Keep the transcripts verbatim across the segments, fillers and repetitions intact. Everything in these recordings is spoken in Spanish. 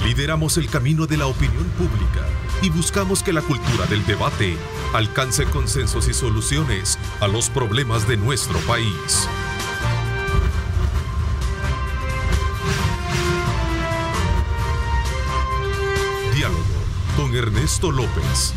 Lideramos el camino de la opinión pública y buscamos que la cultura del debate alcance consensos y soluciones a los problemas de nuestro país. Diálogo con Ernesto López.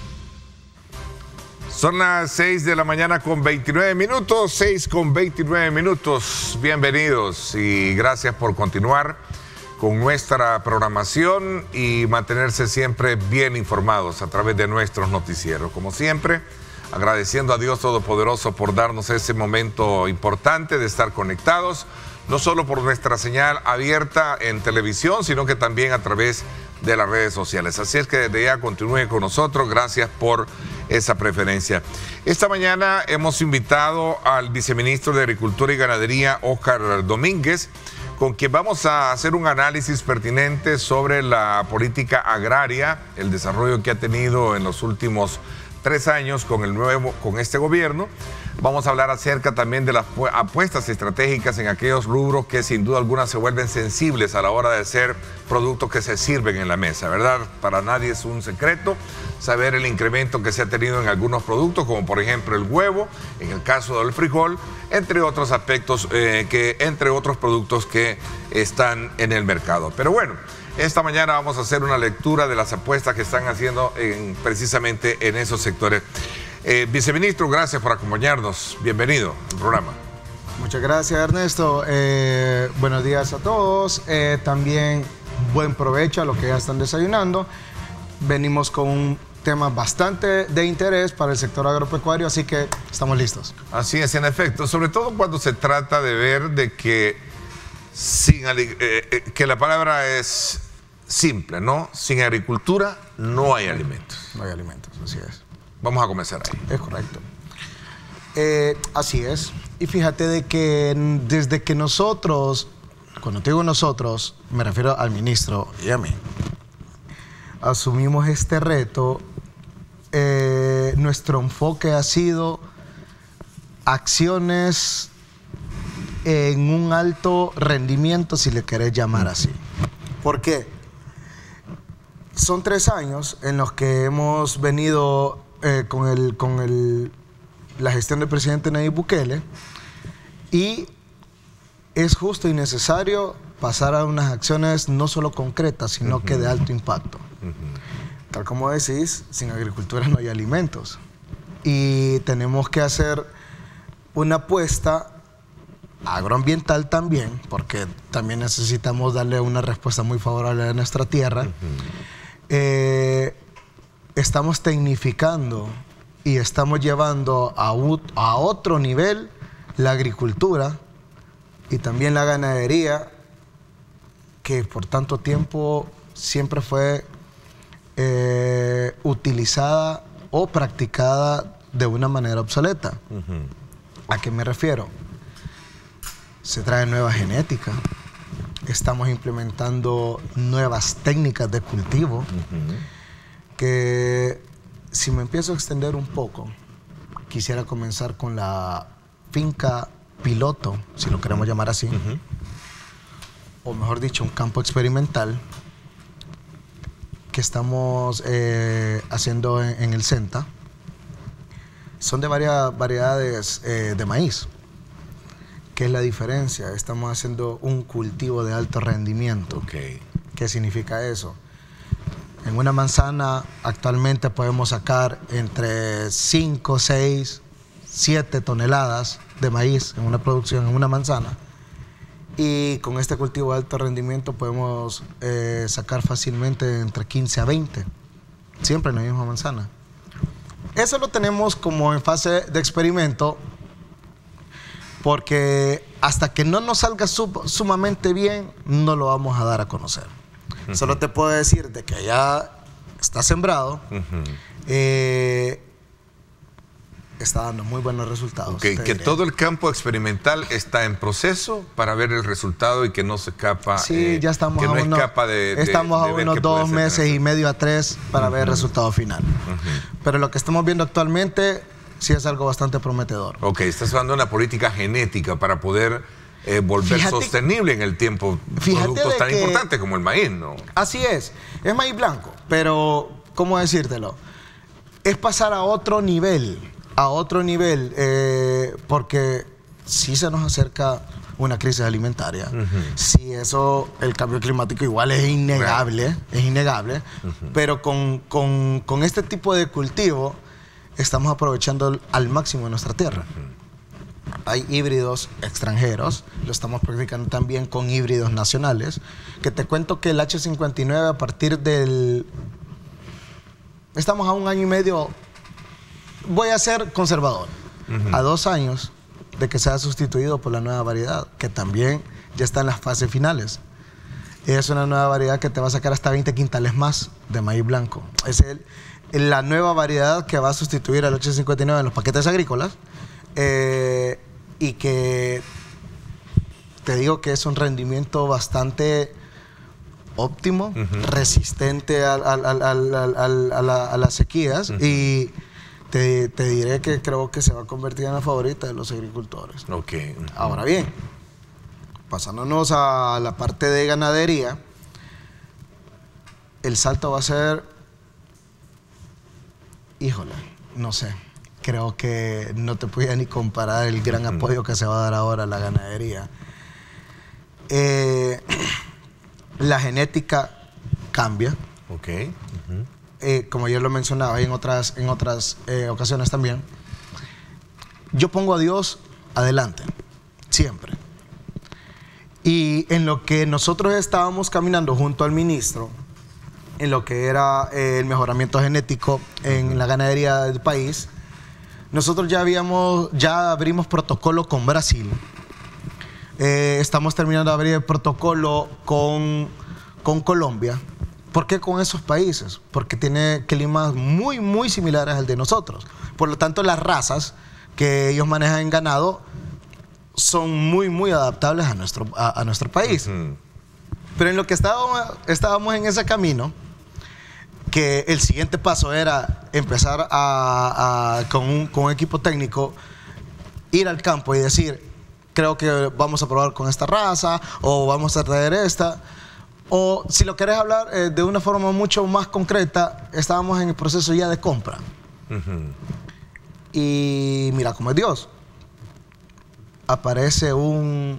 Son las seis de la mañana con veintinueve minutos, seis con veintinueve minutos. Bienvenidos y gracias por continuar con nuestra programación y mantenerse siempre bien informados a través de nuestros noticieros. Como siempre, agradeciendo a Dios Todopoderoso por darnos ese momento importante de estar conectados, no solo por nuestra señal abierta en televisión, sino que también a través de las redes sociales. Así es que desde ya continúe con nosotros. Gracias por esa preferencia. Esta mañana hemos invitado al viceministro de Agricultura y Ganadería, Óscar Domínguez, con quien vamos a hacer un análisis pertinente sobre la política agraria, el desarrollo que ha tenido en los últimos tres años con el nuevo, con este gobierno. Vamos a hablar acerca también de las apuestas estratégicas en aquellos rubros que sin duda alguna se vuelven sensibles a la hora de ser productos que se sirven en la mesa, ¿verdad? Para nadie es un secreto saber el incremento que se ha tenido en algunos productos, como por ejemplo el huevo, en el caso del frijol, entre otros aspectos, eh, que, entre otros productos que están en el mercado. Pero bueno, esta mañana vamos a hacer una lectura de las apuestas que están haciendo en, precisamente en esos sectores. Eh, viceministro, gracias por acompañarnos. Bienvenido al programa. Muchas gracias, Ernesto. Eh, buenos días a todos. Eh, también buen provecho a los que ya están desayunando. Venimos con un tema bastante de interés para el sector agropecuario, así que estamos listos. Así es, en efecto, sobre todo cuando se trata de ver de que, sin, eh, eh, que la palabra es simple, ¿no? Sin agricultura no hay alimentos. No hay alimentos, así es. Vamos a comenzar ahí. Es correcto. Eh, así es. Y fíjate de que desde que nosotros, cuando te digo nosotros, me refiero al ministro y a mí, asumimos este reto, eh, nuestro enfoque ha sido acciones en un alto rendimiento, si le querés llamar así. ¿Por qué? Son tres años en los que hemos venido eh, con, el, con el, la gestión del presidente Nayib Bukele, y es justo y necesario pasar a unas acciones no solo concretas, sino uh-huh. que de alto impacto. Uh-huh. Tal como decís, sin agricultura no hay alimentos. Y tenemos que hacer una apuesta agroambiental también, porque también necesitamos darle una respuesta muy favorable a nuestra tierra. Uh-huh. eh, estamos tecnificando y estamos llevando a, a otro nivel la agricultura y también la ganadería, que por tanto tiempo siempre fue eh, utilizada o practicada de una manera obsoleta. Uh-huh. ¿A qué me refiero? Se trae nueva genética, estamos implementando nuevas técnicas de cultivo, uh-huh. que si me empiezo a extender un poco, quisiera comenzar con la finca piloto, si lo queremos llamar así, uh-huh. o mejor dicho, un campo experimental que estamos eh, haciendo en, en el SENTA. Son de varias variedades eh, de maíz. ¿Qué es la diferencia? Estamos haciendo un cultivo de alto rendimiento. Okay. ¿Qué significa eso? En una manzana actualmente podemos sacar entre cinco, seis, siete toneladas de maíz en una producción, en una manzana. Y con este cultivo de alto rendimiento podemos eh, sacar fácilmente entre quince a veinte, siempre en la misma manzana. Eso lo tenemos como en fase de experimento, porque hasta que no nos salga sub, sumamente bien, no lo vamos a dar a conocer. Uh-huh. Solo te puedo decir de que ya está sembrado, uh-huh. eh, está dando muy buenos resultados. Okay, que todo el campo experimental está en proceso para ver el resultado y que no se escapa. Sí, eh, ya estamos que a, no uno, escapa de, de, estamos de a ver unos dos meses y medio a tres para uh-huh. ver el resultado final. Uh-huh. Pero lo que estamos viendo actualmente sí es algo bastante prometedor. Ok, estás hablando de una política genética para poder eh, volver fíjate, sostenible en el tiempo productos tan que, importantes como el maíz, ¿no? Así es, es maíz blanco, pero, ¿cómo decírtelo? Es pasar a otro nivel, a otro nivel, eh, porque sí se nos acerca una crisis alimentaria. Uh-huh. Sí, eso, el cambio climático igual es innegable, right. es innegable, uh-huh. pero con, con, con este tipo de cultivo estamos aprovechando al máximo nuestra tierra. Uh-huh. Hay híbridos extranjeros, lo estamos practicando también con híbridos nacionales, que te cuento que el H cincuenta y nueve a partir del... Estamos a un año y medio, voy a ser conservador, uh-huh. a dos años de que sea sustituido por la nueva variedad, que también ya está en las fases finales. Es una nueva variedad que te va a sacar hasta veinte quintales más de maíz blanco. Es el, la nueva variedad que va a sustituir al H cincuenta y nueve en los paquetes agrícolas, eh, y que te digo que es un rendimiento bastante óptimo, uh-huh. resistente a, a, a, a, a, a, la, a las sequías, uh-huh. y Te, te diré que creo que se va a convertir en la favorita de los agricultores. Okay. Ahora bien, pasándonos a la parte de ganadería, el salto va a ser, híjole, no sé, creo que no te podía ni comparar el gran uh-huh. apoyo que se va a dar ahora a la ganadería. Eh, la genética cambia. Ok. Uh-huh. Eh, como yo lo mencionaba en otras, en otras eh, ocasiones también, yo pongo a Dios adelante, siempre. Y en lo que nosotros estábamos caminando junto al ministro, en lo que era eh, el mejoramiento genético en la ganadería del país, nosotros ya habíamos, ya abrimos protocolo con Brasil. Eh, estamos terminando de abrir el protocolo con, con Colombia. ¿Por qué con esos países? Porque tiene climas muy, muy similares al de nosotros. Por lo tanto, las razas que ellos manejan en ganado son muy, muy adaptables a nuestro, a, a nuestro país. Uh-huh. Pero en lo que estábamos, estábamos en ese camino, que el siguiente paso era empezar a, a, con, un, con un equipo técnico, ir al campo y decir, creo que vamos a probar con esta raza, o vamos a traer esta... O si lo querés hablar eh, de una forma mucho más concreta, estábamos en el proceso ya de compra. Uh-huh. Y mira cómo es Dios. Aparece un,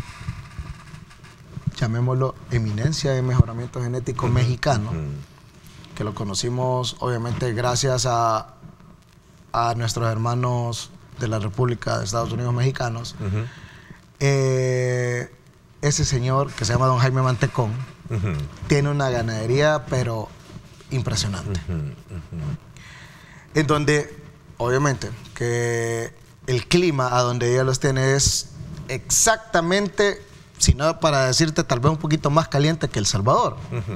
llamémoslo, eminencia de mejoramiento genético uh-huh. mexicano, uh-huh. que lo conocimos obviamente gracias a, a nuestros hermanos de la República de Estados Unidos mexicanos. Uh-huh. eh, ese señor que se llama don Jaime Mantecón, uh-huh. tiene una ganadería pero impresionante, uh-huh, uh-huh. en donde obviamente que el clima a donde ella los tiene es exactamente, si no para decirte tal vez un poquito más caliente que El Salvador. Uh-huh.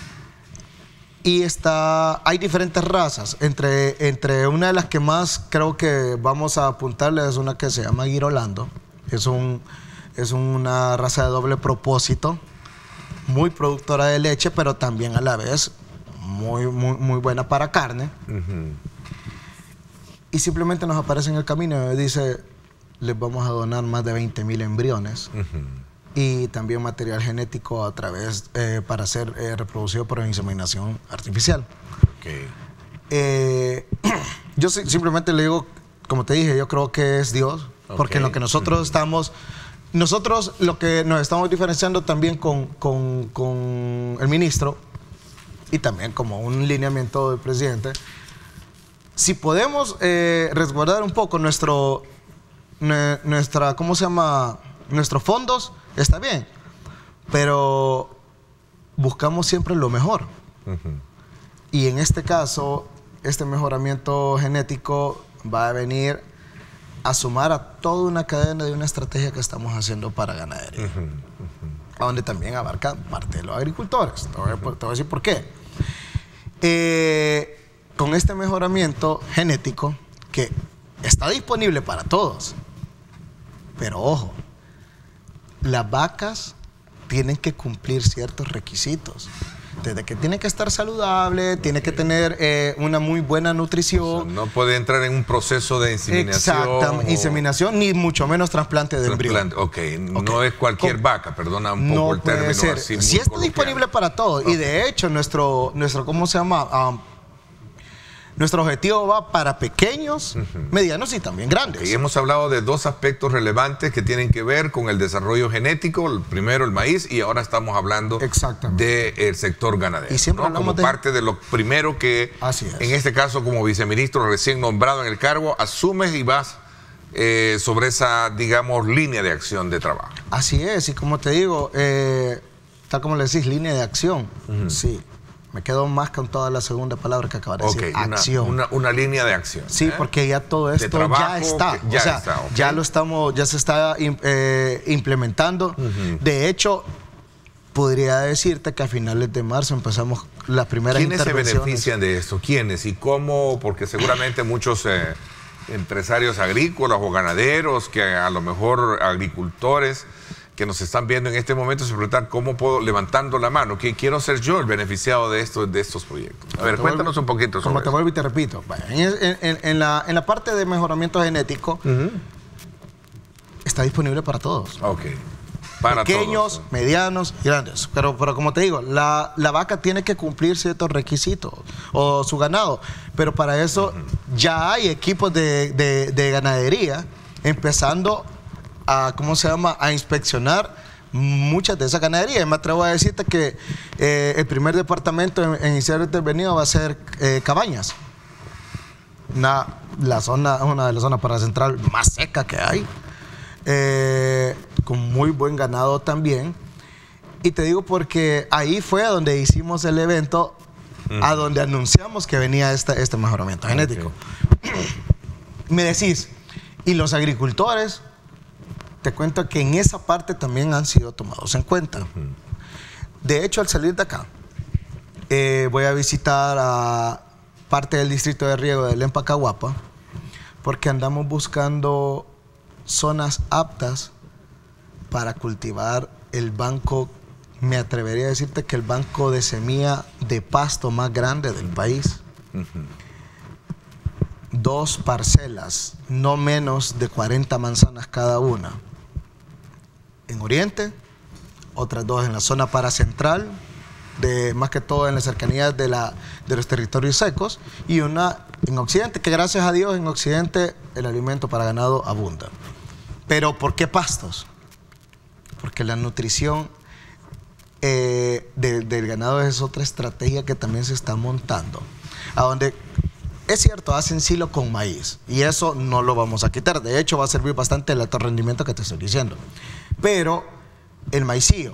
Y está, hay diferentes razas, entre, entre una de las que más creo que vamos a apuntarle es una que se llama Girolando. Es un Es una raza de doble propósito, muy productora de leche, pero también a la vez muy, muy, muy buena para carne. Uh-huh. Y simplemente nos aparece en el camino y dice, les vamos a donar más de veinte mil embriones uh-huh. y también material genético a través, eh, para ser eh, reproducido por inseminación artificial. Okay. Eh, yo simplemente le digo, como te dije, yo creo que es Dios, okay. porque en lo que nosotros uh-huh. estamos... Nosotros lo que nos estamos diferenciando también con, con, con el ministro y también como un lineamiento del presidente, si podemos eh, resguardar un poco nuestro, ne, nuestra, ¿cómo se llama? Nuestros fondos, está bien, pero buscamos siempre lo mejor. Uh-huh. Y en este caso, este mejoramiento genético va a venir a sumar a toda una cadena de una estrategia que estamos haciendo para ganadería, uh-huh, uh-huh. a donde también abarca parte de los agricultores. Te voy a, te voy a decir por qué. Eh, con este mejoramiento genético que está disponible para todos, pero ojo, las vacas tienen que cumplir ciertos requisitos. componentes de que tiene que estar saludable, tiene que tener eh, una muy buena nutrición. O sea, no puede entrar en un proceso de inseminación. Exactamente, o... inseminación, ni mucho menos trasplante de embrión. Okay. ok, no es cualquier Com vaca, perdona un poco no el término ser. así. Sí está disponible para todos. Okay. Y de hecho, nuestro, nuestro, ¿cómo se llama? Um, Nuestro objetivo va para pequeños, uh-huh. medianos y también grandes. Okay, hemos hablado de dos aspectos relevantes que tienen que ver con el desarrollo genético. El primero, el maíz, y ahora estamos hablando del sector ganadero. Y siempre ¿no? hablamos como de... parte de lo primero que, Así es. en este caso, como viceministro recién nombrado en el cargo, asumes y vas eh, sobre esa, digamos, línea de acción de trabajo. Así es, y como te digo, eh, tal como le decís, línea de acción, uh-huh. sí. Me quedo más con toda la segunda palabra que acabas de okay, decir, una, acción. Una, una línea de acción. Sí, ¿eh? porque ya todo esto trabajo, ya está. Ya, o sea, está okay. ya lo estamos, ya se está eh, implementando. Uh-huh. De hecho, podría decirte que a finales de marzo empezamos las primeras intervenciones. ¿Quiénes se benefician de esto? ¿Quiénes y cómo? Porque seguramente muchos eh, empresarios agrícolas o ganaderos, que a lo mejor agricultores que nos están viendo en este momento se preguntan cómo puedo, levantando la mano, que quiero ser yo el beneficiado de, esto, de estos proyectos. A ver, cuéntanos un poquito sobre Como te eso. vuelvo y te repito, en, en, en, la, en la parte de mejoramiento genético, uh-huh. está disponible para todos. Ok. Para pequeños, todos. medianos y grandes. Pero, pero como te digo, la, la vaca tiene que cumplir ciertos requisitos, o su ganado. Pero para eso uh-huh. ya hay equipos de, de, de ganadería empezando a, ¿cómo se llama?, a inspeccionar muchas de esas ganaderías. Y me atrevo a decirte que eh, el primer departamento en, en iniciar intervenido va a ser eh, Cabañas. Una, la zona, una de las zonas para central más seca que hay. Eh, con muy buen ganado también. Y te digo porque ahí fue a donde hicimos el evento, uh-huh. a donde anunciamos que venía este, este mejoramiento genético. Okay. Me decís, ¿y los agricultores? Te cuento que en esa parte también han sido tomados en cuenta. Uh-huh. De hecho, al salir de acá, eh, voy a visitar a parte del distrito de riego de Lempacahuapa, porque andamos buscando zonas aptas para cultivar el banco, me atrevería a decirte que el banco de semilla de pasto más grande del país. Uh-huh. Dos parcelas, no menos de cuarenta manzanas cada una. En Oriente, otras dos en la zona paracentral, de, más que todo en las cercanías de, la, de los territorios secos, y una en Occidente, que gracias a Dios en Occidente el alimento para ganado abunda. Pero ¿por qué pastos? Porque la nutrición eh, de, del ganado es otra estrategia que también se está montando, a donde es cierto, hacen silo con maíz y eso no lo vamos a quitar. De hecho, va a servir bastante el alto rendimiento que te estoy diciendo. Pero el maicillo,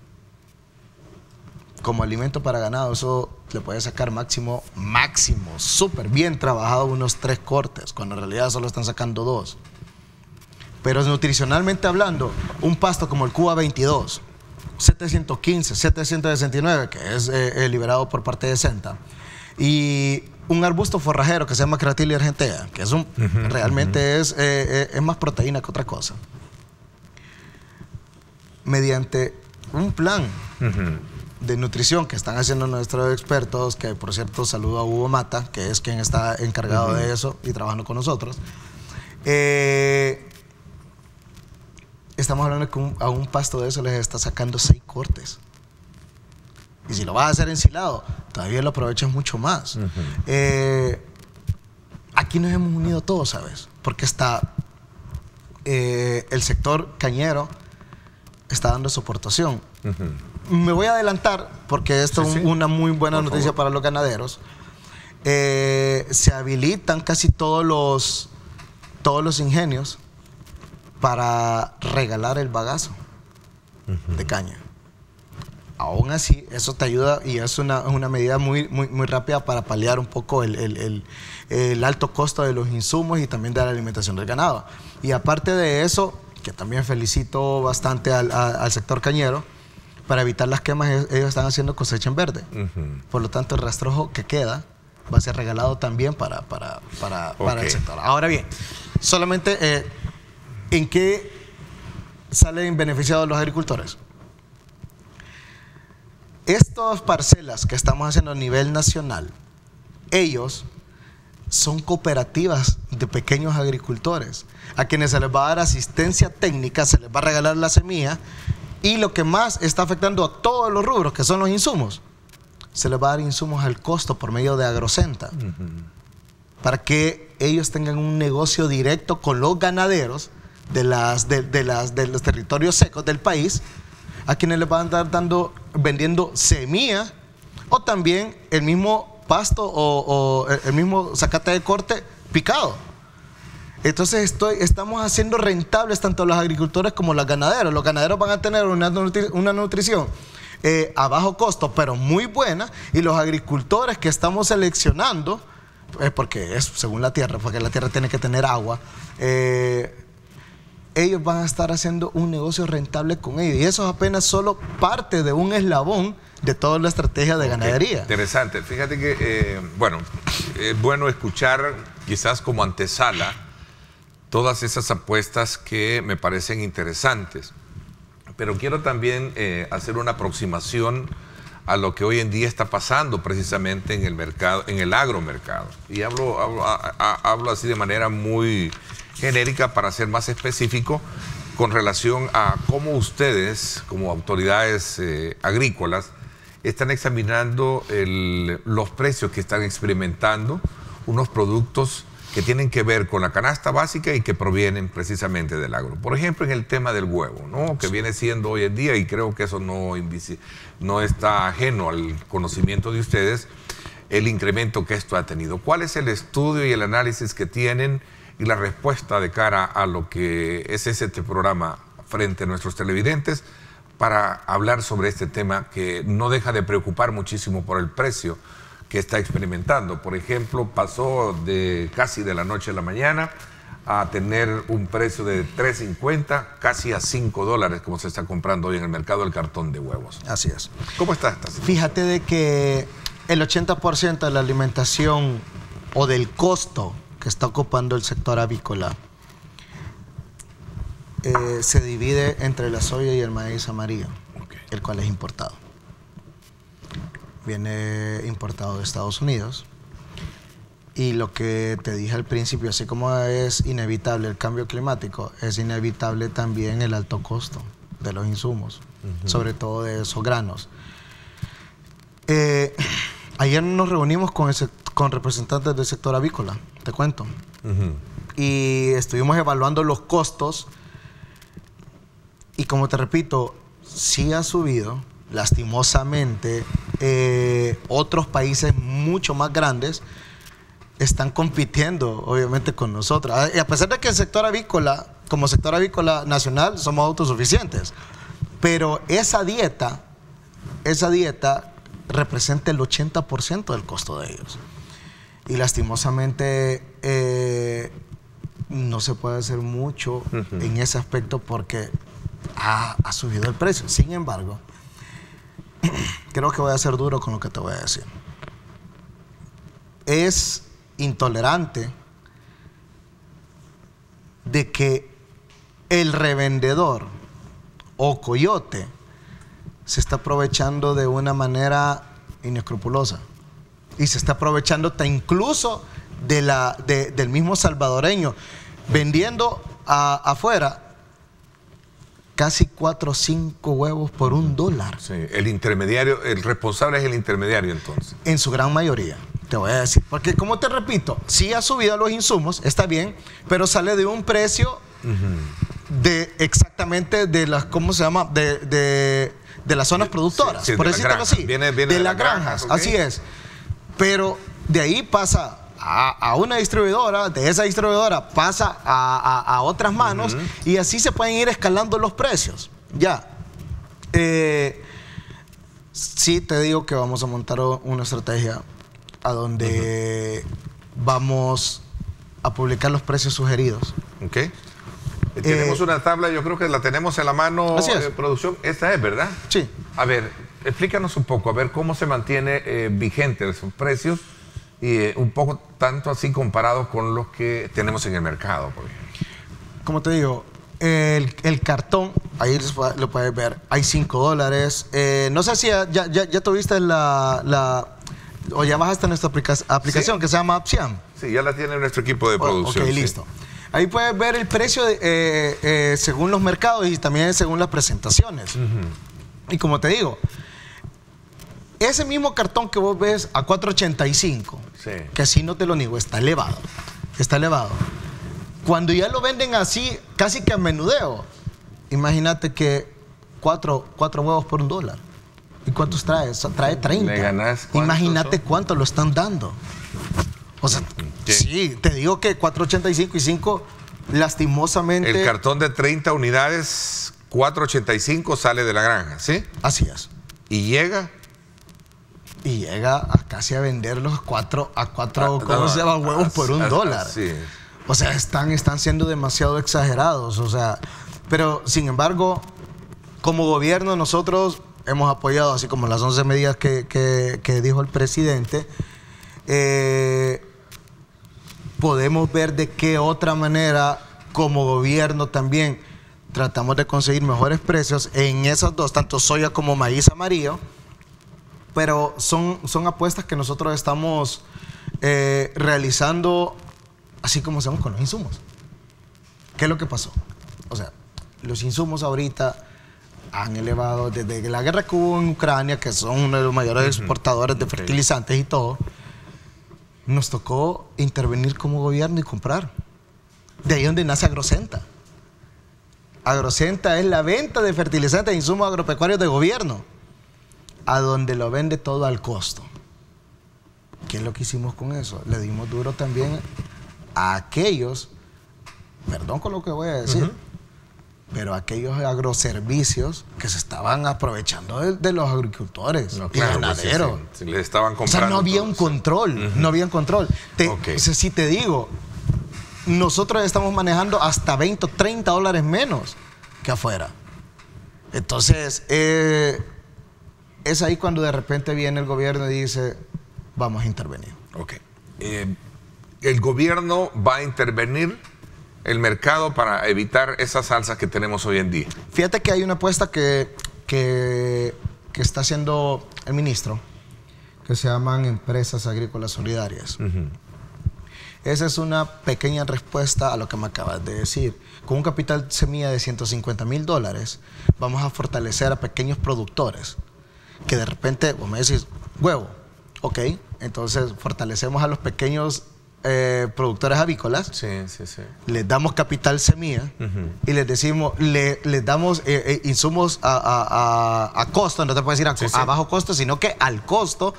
como alimento para ganado, eso le puede sacar máximo, máximo, súper bien trabajado unos tres cortes, cuando en realidad solo están sacando dos. Pero nutricionalmente hablando, un pasto como el Cuba veintidós, setecientos quince, setecientos sesenta y nueve, que es eh, liberado por parte de Senta, y un arbusto forrajero que se llama Cratilia argentea, que es un, uh-huh, realmente uh-huh. es, eh, es más proteína que otra cosa. Mediante un plan uh-huh. de nutrición que están haciendo nuestros expertos, que por cierto saludo a Hugo Mata, que es quien está encargado uh-huh. de eso y trabajando con nosotros, eh, estamos hablando que un, a un pasto de eso les está sacando seis cortes. Y si lo vas a hacer ensilado, todavía lo aprovechas mucho más. Uh-huh. eh, aquí nos hemos unido todos, ¿sabes? Porque está eh, el sector cañero está dando su aportación. Uh-huh. Me voy a adelantar porque esto sí, es sí. una muy buena Por noticia favor. para los ganaderos. Eh, se habilitan casi todos los, todos los ingenios para regalar el bagazo uh-huh. de caña. Aún así, eso te ayuda y es una, una medida muy, muy, muy rápida para paliar un poco el, el, el, el alto costo de los insumos y también de la alimentación del ganado. Y aparte de eso, que también felicito bastante al, a, al sector cañero, para evitar las quemas, ellos están haciendo cosecha en verde. Uh-huh. Por lo tanto, el rastrojo que queda va a ser regalado también para, para, para, okay. para el sector. Ahora bien, solamente, eh, ¿en qué salen beneficiados los agricultores? estas parcelas que estamos haciendo a nivel nacional, ellos son cooperativas de pequeños agricultores, a quienes se les va a dar asistencia técnica, se les va a regalar la semilla, y lo que más está afectando a todos los rubros, que son los insumos, se les va a dar insumos al costo por medio de Agrocenta, uh-huh. para que ellos tengan un negocio directo con los ganaderos de, las, de, de, las, de los territorios secos del país, a quienes les van a estar dando, vendiendo semilla, o también el mismo pasto o, o el mismo zacate de corte picado. Entonces estoy, estamos haciendo rentables tanto los agricultores como los ganaderos. Los ganaderos van a tener una, nutri una nutrición eh, a bajo costo, pero muy buena, y los agricultores que estamos seleccionando, eh, porque es según la tierra, porque la tierra tiene que tener agua, eh, ellos van a estar haciendo un negocio rentable con ellos, y eso es apenas solo parte de un eslabón de toda la estrategia de ganadería. Okay, interesante. Fíjate que, eh, bueno, es bueno escuchar quizás como antesala todas esas apuestas que me parecen interesantes, pero quiero también eh, hacer una aproximación a lo que hoy en día está pasando precisamente en el mercado, en el agromercado. Y hablo, hablo, a, a, hablo así de manera muy genérica para ser más específico con relación a cómo ustedes, como autoridades eh, agrícolas, están examinando el, los precios que están experimentando unos productos que tienen que ver con la canasta básica y que provienen precisamente del agro. Por ejemplo, en el tema del huevo, ¿no? Que viene siendo hoy en día, y creo que eso no, no está ajeno al conocimiento de ustedes, el incremento que esto ha tenido. ¿Cuál es el estudio y el análisis que tienen y la respuesta de cara a lo que es este programa frente a nuestros televidentes para hablar sobre este tema que no deja de preocupar muchísimo por el precio que está experimentando? Por ejemplo, pasó de casi de la noche a la mañana a tener un precio de tres cincuenta casi a cinco dólares, como se está comprando hoy en el mercado el cartón de huevos. Así es. ¿Cómo está esta situación? Fíjate de que el ochenta por ciento de la alimentación o del costo que está ocupando el sector avícola eh, se divide entre la soya y el maíz amarillo, okay. el cual es importado. Viene importado de Estados Unidos, y lo que te dije al principio, así como es inevitable el cambio climático, es inevitable también el alto costo de los insumos, uh-huh. sobre todo de esos granos. Eh, ayer nos reunimos con, ese, con representantes del sector avícola, te cuento, uh-huh. y estuvimos evaluando los costos, y como te repito, sí ha subido. Lastimosamente, eh, otros países mucho más grandes están compitiendo, obviamente, con nosotros. Y a pesar de que el sector avícola, como sector avícola nacional, somos autosuficientes, pero esa dieta, esa dieta representa el ochenta por ciento del costo de ellos. Y lastimosamente, eh, no se puede hacer mucho uh-huh. en ese aspecto porque ha, ha subido el precio. Sin embargo, creo que voy a ser duro con lo que te voy a decir. Es intolerante de que el revendedor o coyote se está aprovechando de una manera inescrupulosa, y se está aprovechando hasta incluso de la, de, del mismo salvadoreño, vendiendo a, afuera casi cuatro o cinco huevos por un dólar. Sí, el intermediario, el responsable es el intermediario entonces. En su gran mayoría, te voy a decir. Porque como te repito, sí ha subido los insumos, está bien, pero sale de un precio uh-huh. de exactamente de las, ¿cómo se llama? De, de, de las zonas productoras, sí, sí, por de decirlo así. Viene, viene de, de las la granjas, granja, así okay. es. Pero de ahí pasa A, a una distribuidora, de esa distribuidora pasa a, a, a otras manos, uh-huh. y así se pueden ir escalando los precios. Ya. Eh, sí te digo que vamos a montar una estrategia a donde uh-huh. vamos a publicar los precios sugeridos. Ok. Eh, tenemos una tabla, yo creo que la tenemos en la mano, así es. Eh, producción. Esta es, ¿verdad? Sí. A ver, explícanos un poco, a ver cómo se mantiene eh, vigente esos precios. Y eh, un poco tanto así comparado con los que tenemos en el mercado. Por ejemplo. Como te digo, el, el cartón ahí lo puedes ver. Hay cinco dólares. Eh, no sé si ya, ya, ya tuviste la, la... o ya bajaste nuestra aplica aplicación, ¿sí?, que se llama Apsiam. Sí, ya la tiene nuestro equipo de producción. Ok, sí. listo. Ahí puedes ver el precio de, eh, eh, según los mercados y también según las presentaciones. Uh-huh. Y como te digo, ese mismo cartón que vos ves a cuatro ochenta y cinco, sí, que así no te lo niego, está elevado. Está elevado. Cuando ya lo venden así, casi que a menudeo, imagínate que cuatro, cuatro huevos por un dólar. ¿Y cuántos trae? Trae treinta. ¿Le ganás? Imagínate cuánto lo están dando. O sea, ¿qué? Sí, te digo que cuatro ochenta y cinco y cinco, lastimosamente... El cartón de treinta unidades, cuatro ochenta y cinco sale de la granja, ¿sí? Así es. ¿Y llega? Y llega a casi a vender los cuatro, a cuatro, ah, ¿cómo no, se llama? Huevos ah, por un ah, dólar. Sí. O sea, están, están siendo demasiado exagerados. O sea, pero sin embargo, como gobierno nosotros hemos apoyado, así como las once medidas que, que, que dijo el presidente, eh, podemos ver de qué otra manera como gobierno también tratamos de conseguir mejores precios en esas dos, tanto soya como maíz amarillo, pero son, son apuestas que nosotros estamos eh, realizando así como hacemos con los insumos. ¿Qué es lo que pasó? O sea, los insumos ahorita han elevado desde la guerra que hubo en Ucrania, que son uno de los mayores uh-huh. exportadores de fertilizantes y todo. Nos tocó intervenir como gobierno y comprar. De ahí donde nace Agrocenta. Agrocenta es la venta de fertilizantes e insumos agropecuarios de gobierno, a donde lo vende todo al costo. ¿Qué es lo que hicimos con eso? Le dimos duro también a aquellos, perdón con lo que voy a decir, uh-huh. pero aquellos agroservicios que se estaban aprovechando de, de los agricultores no, claro, y ganaderos. Pues sí, sí. Le estaban comprando. O sea, no había todo, un control, uh-huh. no había un control. Te, okay. O sea, si te digo, nosotros estamos manejando hasta veinte o treinta dólares menos que afuera. Entonces, eh, es ahí cuando de repente viene el gobierno y dice, vamos a intervenir. Ok. Eh, el gobierno va a intervenir el mercado para evitar esas alzas que tenemos hoy en día. Fíjate que hay una apuesta que, que, que está haciendo el ministro, que se llaman Empresas Agrícolas Solidarias. Uh-huh. Esa es una pequeña respuesta a lo que me acabas de decir. Con un capital semilla de ciento cincuenta mil dólares, vamos a fortalecer a pequeños productores, que de repente, vos me decís, huevo, ok, entonces fortalecemos a los pequeños Eh, productores avícolas, sí, sí, sí. les damos capital semilla uh-huh. y les decimos, le, les damos eh, eh, insumos a, a, a, a costo, no te puedo decir a, sí, sí. a bajo costo, sino que al costo,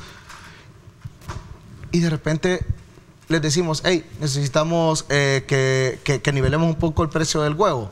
y de repente les decimos, hey, necesitamos eh, que, que, que nivelemos un poco el precio del huevo.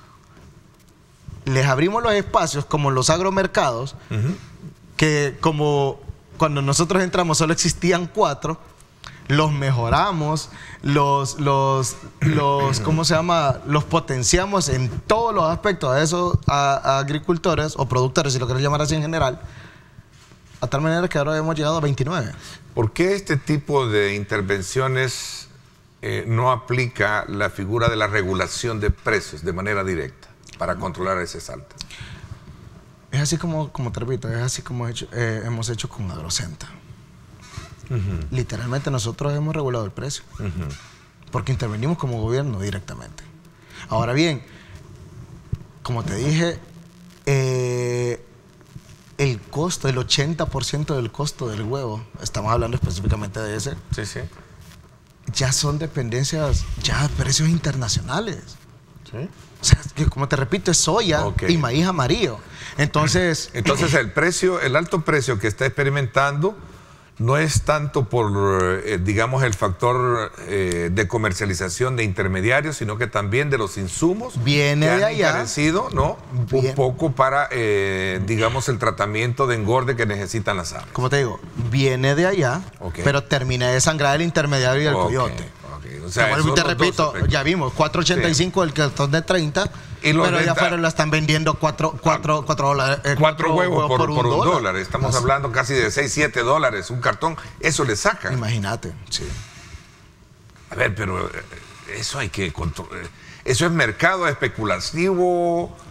Les abrimos los espacios como los agromercados, uh-huh. que como cuando nosotros entramos solo existían cuatro, los mejoramos, los, los, los, ¿cómo se llama? Los potenciamos en todos los aspectos a esos a, a agricultores o productores, si lo querés llamar así en general, a tal manera que ahora hemos llegado a veintinueve. ¿Por qué este tipo de intervenciones eh, no aplica la figura de la regulación de precios de manera directa para controlar ese salto? Es así como, como te repito, es así como hecho, eh, hemos hecho con Agrocenta. Uh-huh. Literalmente nosotros hemos regulado el precio uh-huh. porque intervenimos como gobierno directamente. Ahora bien, como te dije, eh, el costo, el ochenta por ciento del costo del huevo, estamos hablando específicamente de ese, sí, sí. ya son dependencias, ya precios internacionales. ¿Sí? O sea, que como te repito, es soya okay. y maíz amarillo. Entonces, Entonces el precio, el alto precio que está experimentando no es tanto por, eh, digamos, el factor eh, de comercialización de intermediarios, sino que también de los insumos viene que han de allá, encarecido, ¿no? Bien. Un poco para, eh, digamos, el tratamiento de engorde que necesitan las aves. Como te digo, viene de allá, okay. pero termina de sangrar el intermediario y el okay. coyote. Okay. O sea, como te repito, ya vimos, cuatro ochenta y cinco sí. el cartón de treinta, y pero ya fueron, lo están vendiendo cuatro, cuatro, cuatro dólares. Eh, cuatro, cuatro huevos, huevos por, por un, por un dólar. dólar. Estamos Así. hablando casi de seis, siete dólares un cartón. Eso le saca. Imagínate, sí. A ver, pero eso hay que controlar. Eso es mercado especulativo.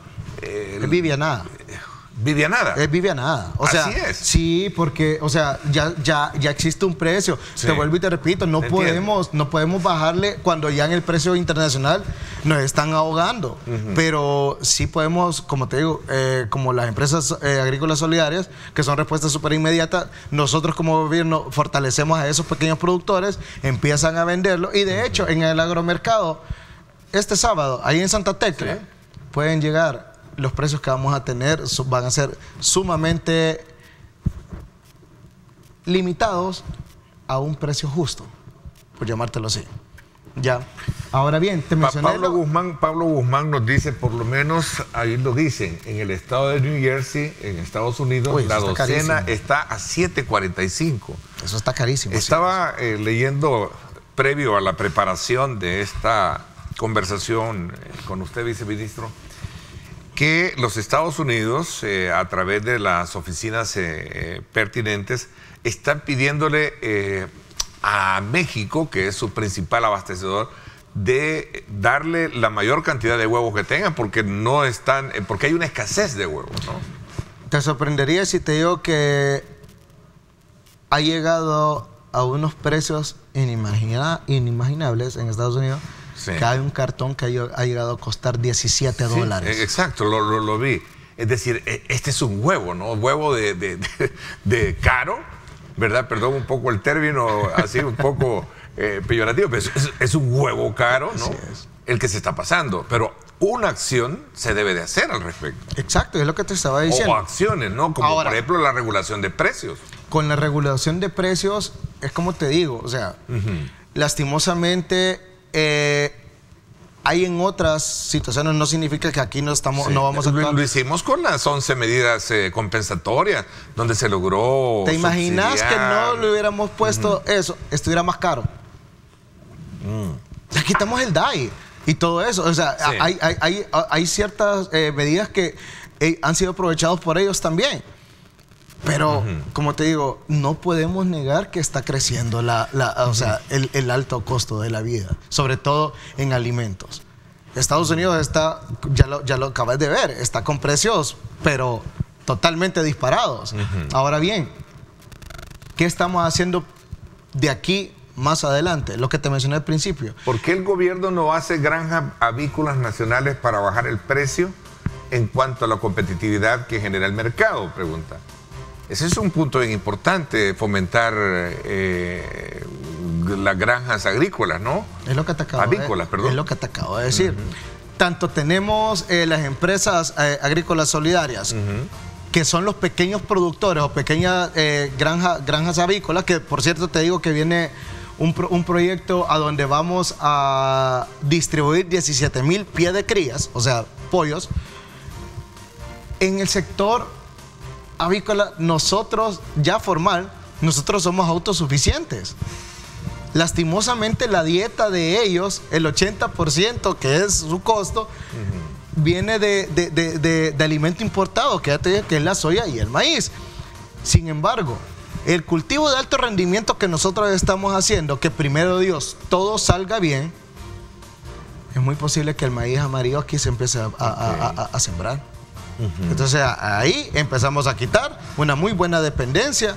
Eh, es Vivianada. Vivianada. Es Vivianada. O sea, así es. Sí, porque, o sea, ya, ya, ya existe un precio. Sí. Te vuelvo y te repito, no Te podemos, no podemos bajarle cuando ya en el precio internacional nos están ahogando. Uh-huh. Pero sí podemos, como te digo, eh, como las empresas eh, agrícolas solidarias, que son respuestas súper inmediatas, nosotros como gobierno fortalecemos a esos pequeños productores, empiezan a venderlo. Y de uh-huh. hecho, en el agromercado, este sábado, ahí en Santa Tecla, sí. pueden llegar. Los precios que vamos a tener van a ser sumamente limitados a un precio justo, por llamártelo así. Ya. Ahora bien, te mencioné... Pa Pablo, lo... Guzmán, Pablo Guzmán nos dice, por lo menos ahí lo dicen, en el estado de New Jersey, en Estados Unidos, Uy, la está docena carísimo. Está a siete cuarenta y cinco. Eso está carísimo. Estaba eh, leyendo, previo a la preparación de esta conversación eh, con usted, viceministro, que los Estados Unidos, eh, a través de las oficinas eh, pertinentes, están pidiéndole eh, a México, que es su principal abastecedor, de darle la mayor cantidad de huevos que tengan, porque no están, eh, porque hay una escasez de huevos, ¿no? Te sorprendería si te digo que ha llegado a unos precios inimagina inimaginables en Estados Unidos. Sí. Que hay un cartón que ha llegado a costar diecisiete dólares. Sí, exacto, lo, lo, lo vi. Es decir, este es un huevo, ¿no? Huevo de, de, de, de caro, ¿verdad? Perdón un poco el término, así un poco eh, peyorativo, pero es, es un huevo caro, ¿no? Es. El que se está pasando. Pero una acción se debe de hacer al respecto. Exacto, es lo que te estaba diciendo. O acciones, ¿no? Como Ahora, por ejemplo la regulación de precios. Con la regulación de precios, es como te digo, o sea, uh-huh. lastimosamente... Eh, hay en otras situaciones, no significa que aquí no estamos, sí. no vamos a actuar. Lo hicimos con las once medidas eh, compensatorias, donde se logró. ¿Te imaginas subsidiar? Que no le hubiéramos puesto mm. eso, estuviera más caro? Mm. Le quitamos el D A I y todo eso. O sea, sí. hay, hay, hay, hay ciertas eh, medidas que eh, han sido aprovechadas por ellos también. Pero, uh-huh. como te digo, no podemos negar que está creciendo la, la, uh-huh. o sea, el, el alto costo de la vida, sobre todo en alimentos. Estados Unidos está, ya lo, ya lo acabas de ver, está con precios, pero totalmente disparados. Uh-huh. Ahora bien, ¿qué estamos haciendo de aquí más adelante? Lo que te mencioné al principio. ¿Por qué el gobierno no hace granjas avícolas nacionales para bajar el precio en cuanto a la competitividad que genera el mercado? Pregunta. Ese es un punto bien importante, fomentar eh, las granjas agrícolas, ¿no? Es lo que te acabo Avícolas, de, perdón. Es lo que te acabo de decir. Uh-huh. Tanto tenemos eh, las empresas eh, agrícolas solidarias, uh-huh. que son los pequeños productores o pequeñas eh, granja, granjas avícolas, que por cierto te digo que viene un, pro, un proyecto a donde vamos a distribuir diecisiete mil pies de crías, o sea, pollos, en el sector avícola. Nosotros, ya formal, nosotros somos autosuficientes. Lastimosamente la dieta de ellos, el ochenta por ciento que es su costo, uh-huh. viene de, de, de, de, de alimento importado, que ya te dije que es la soya y el maíz. Sin embargo, el cultivo de alto rendimiento que nosotros estamos haciendo, que primero Dios todo salga bien, es muy posible que el maíz amarillo aquí se empiece a, a, okay. a, a, a sembrar. Uh-huh. Entonces ahí empezamos a quitar una muy buena dependencia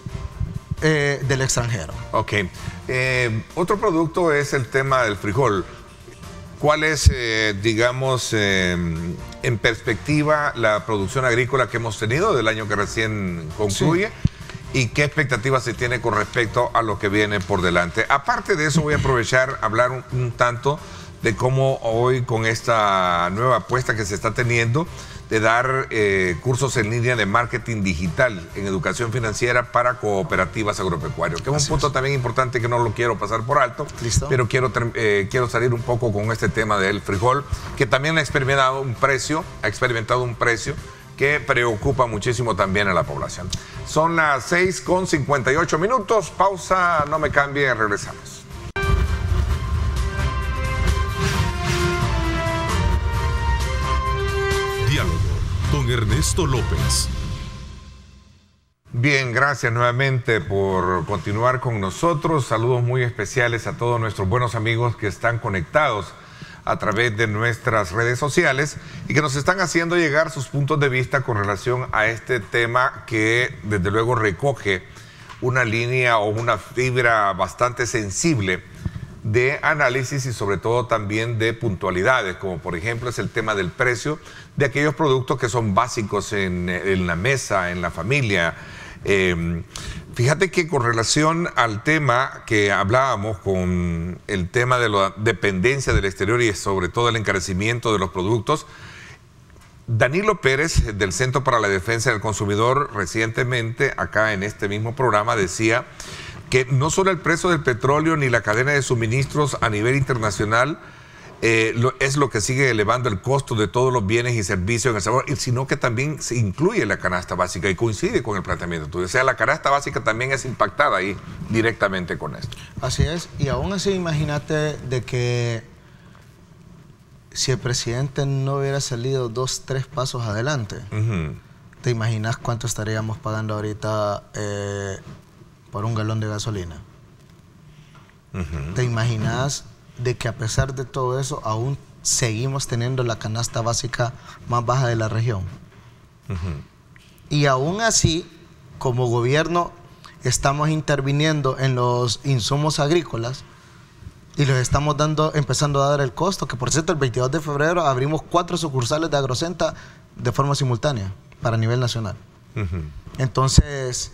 eh, del extranjero. Ok. Eh, otro producto es el tema del frijol. ¿Cuál es, eh, digamos, eh, en perspectiva la producción agrícola que hemos tenido del año que recién concluye? Sí. ¿Y qué expectativas se tiene con respecto a lo que viene por delante? Aparte de eso, voy a aprovechar a hablar un, un tanto de cómo hoy, con esta nueva apuesta que se está teniendo, de dar eh, cursos en línea de marketing digital en educación financiera para cooperativas agropecuarias, que es un Así punto es. también importante que no lo quiero pasar por alto. ¿Listo? Pero quiero, eh, quiero salir un poco con este tema del frijol, que también ha experimentado un precio, ha experimentado un precio que preocupa muchísimo también a la población. Son las seis con cincuenta y ocho minutos, pausa, no me cambie, regresamos. Diálogo con Ernesto López. Bien, gracias nuevamente por continuar con nosotros. Saludos muy especiales a todos nuestros buenos amigos que están conectados a través de nuestras redes sociales y que nos están haciendo llegar sus puntos de vista con relación a este tema que desde luego recoge una línea o una fibra bastante sensible de análisis y sobre todo también de puntualidades, como por ejemplo es el tema del precio de aquellos productos que son básicos en, en la mesa, en la familia. Eh, fíjate que con relación al tema que hablábamos, con el tema de la dependencia del exterior y sobre todo el encarecimiento de los productos, Danilo Pérez del Centro para la Defensa del Consumidor recientemente acá en este mismo programa decía que no solo el precio del petróleo ni la cadena de suministros a nivel internacional eh, lo, es lo que sigue elevando el costo de todos los bienes y servicios en El Salvador, sino que también se incluye la canasta básica y coincide con el planteamiento tuyo. O sea, la canasta básica también es impactada ahí directamente con esto. Así es, y aún así imagínate de que si el presidente no hubiera salido dos, tres pasos adelante, uh-huh. ¿te imaginas cuánto estaríamos pagando ahorita eh, por un galón de gasolina? Uh-huh. ¿Te imaginas de que a pesar de todo eso aún seguimos teniendo la canasta básica más baja de la región? Uh-huh. Y aún así, como gobierno, estamos interviniendo en los insumos agrícolas y les estamos dando, empezando a dar el costo, que por cierto el veintidós de febrero abrimos cuatro sucursales de Agrocenta de forma simultánea para nivel nacional. Uh-huh. Entonces,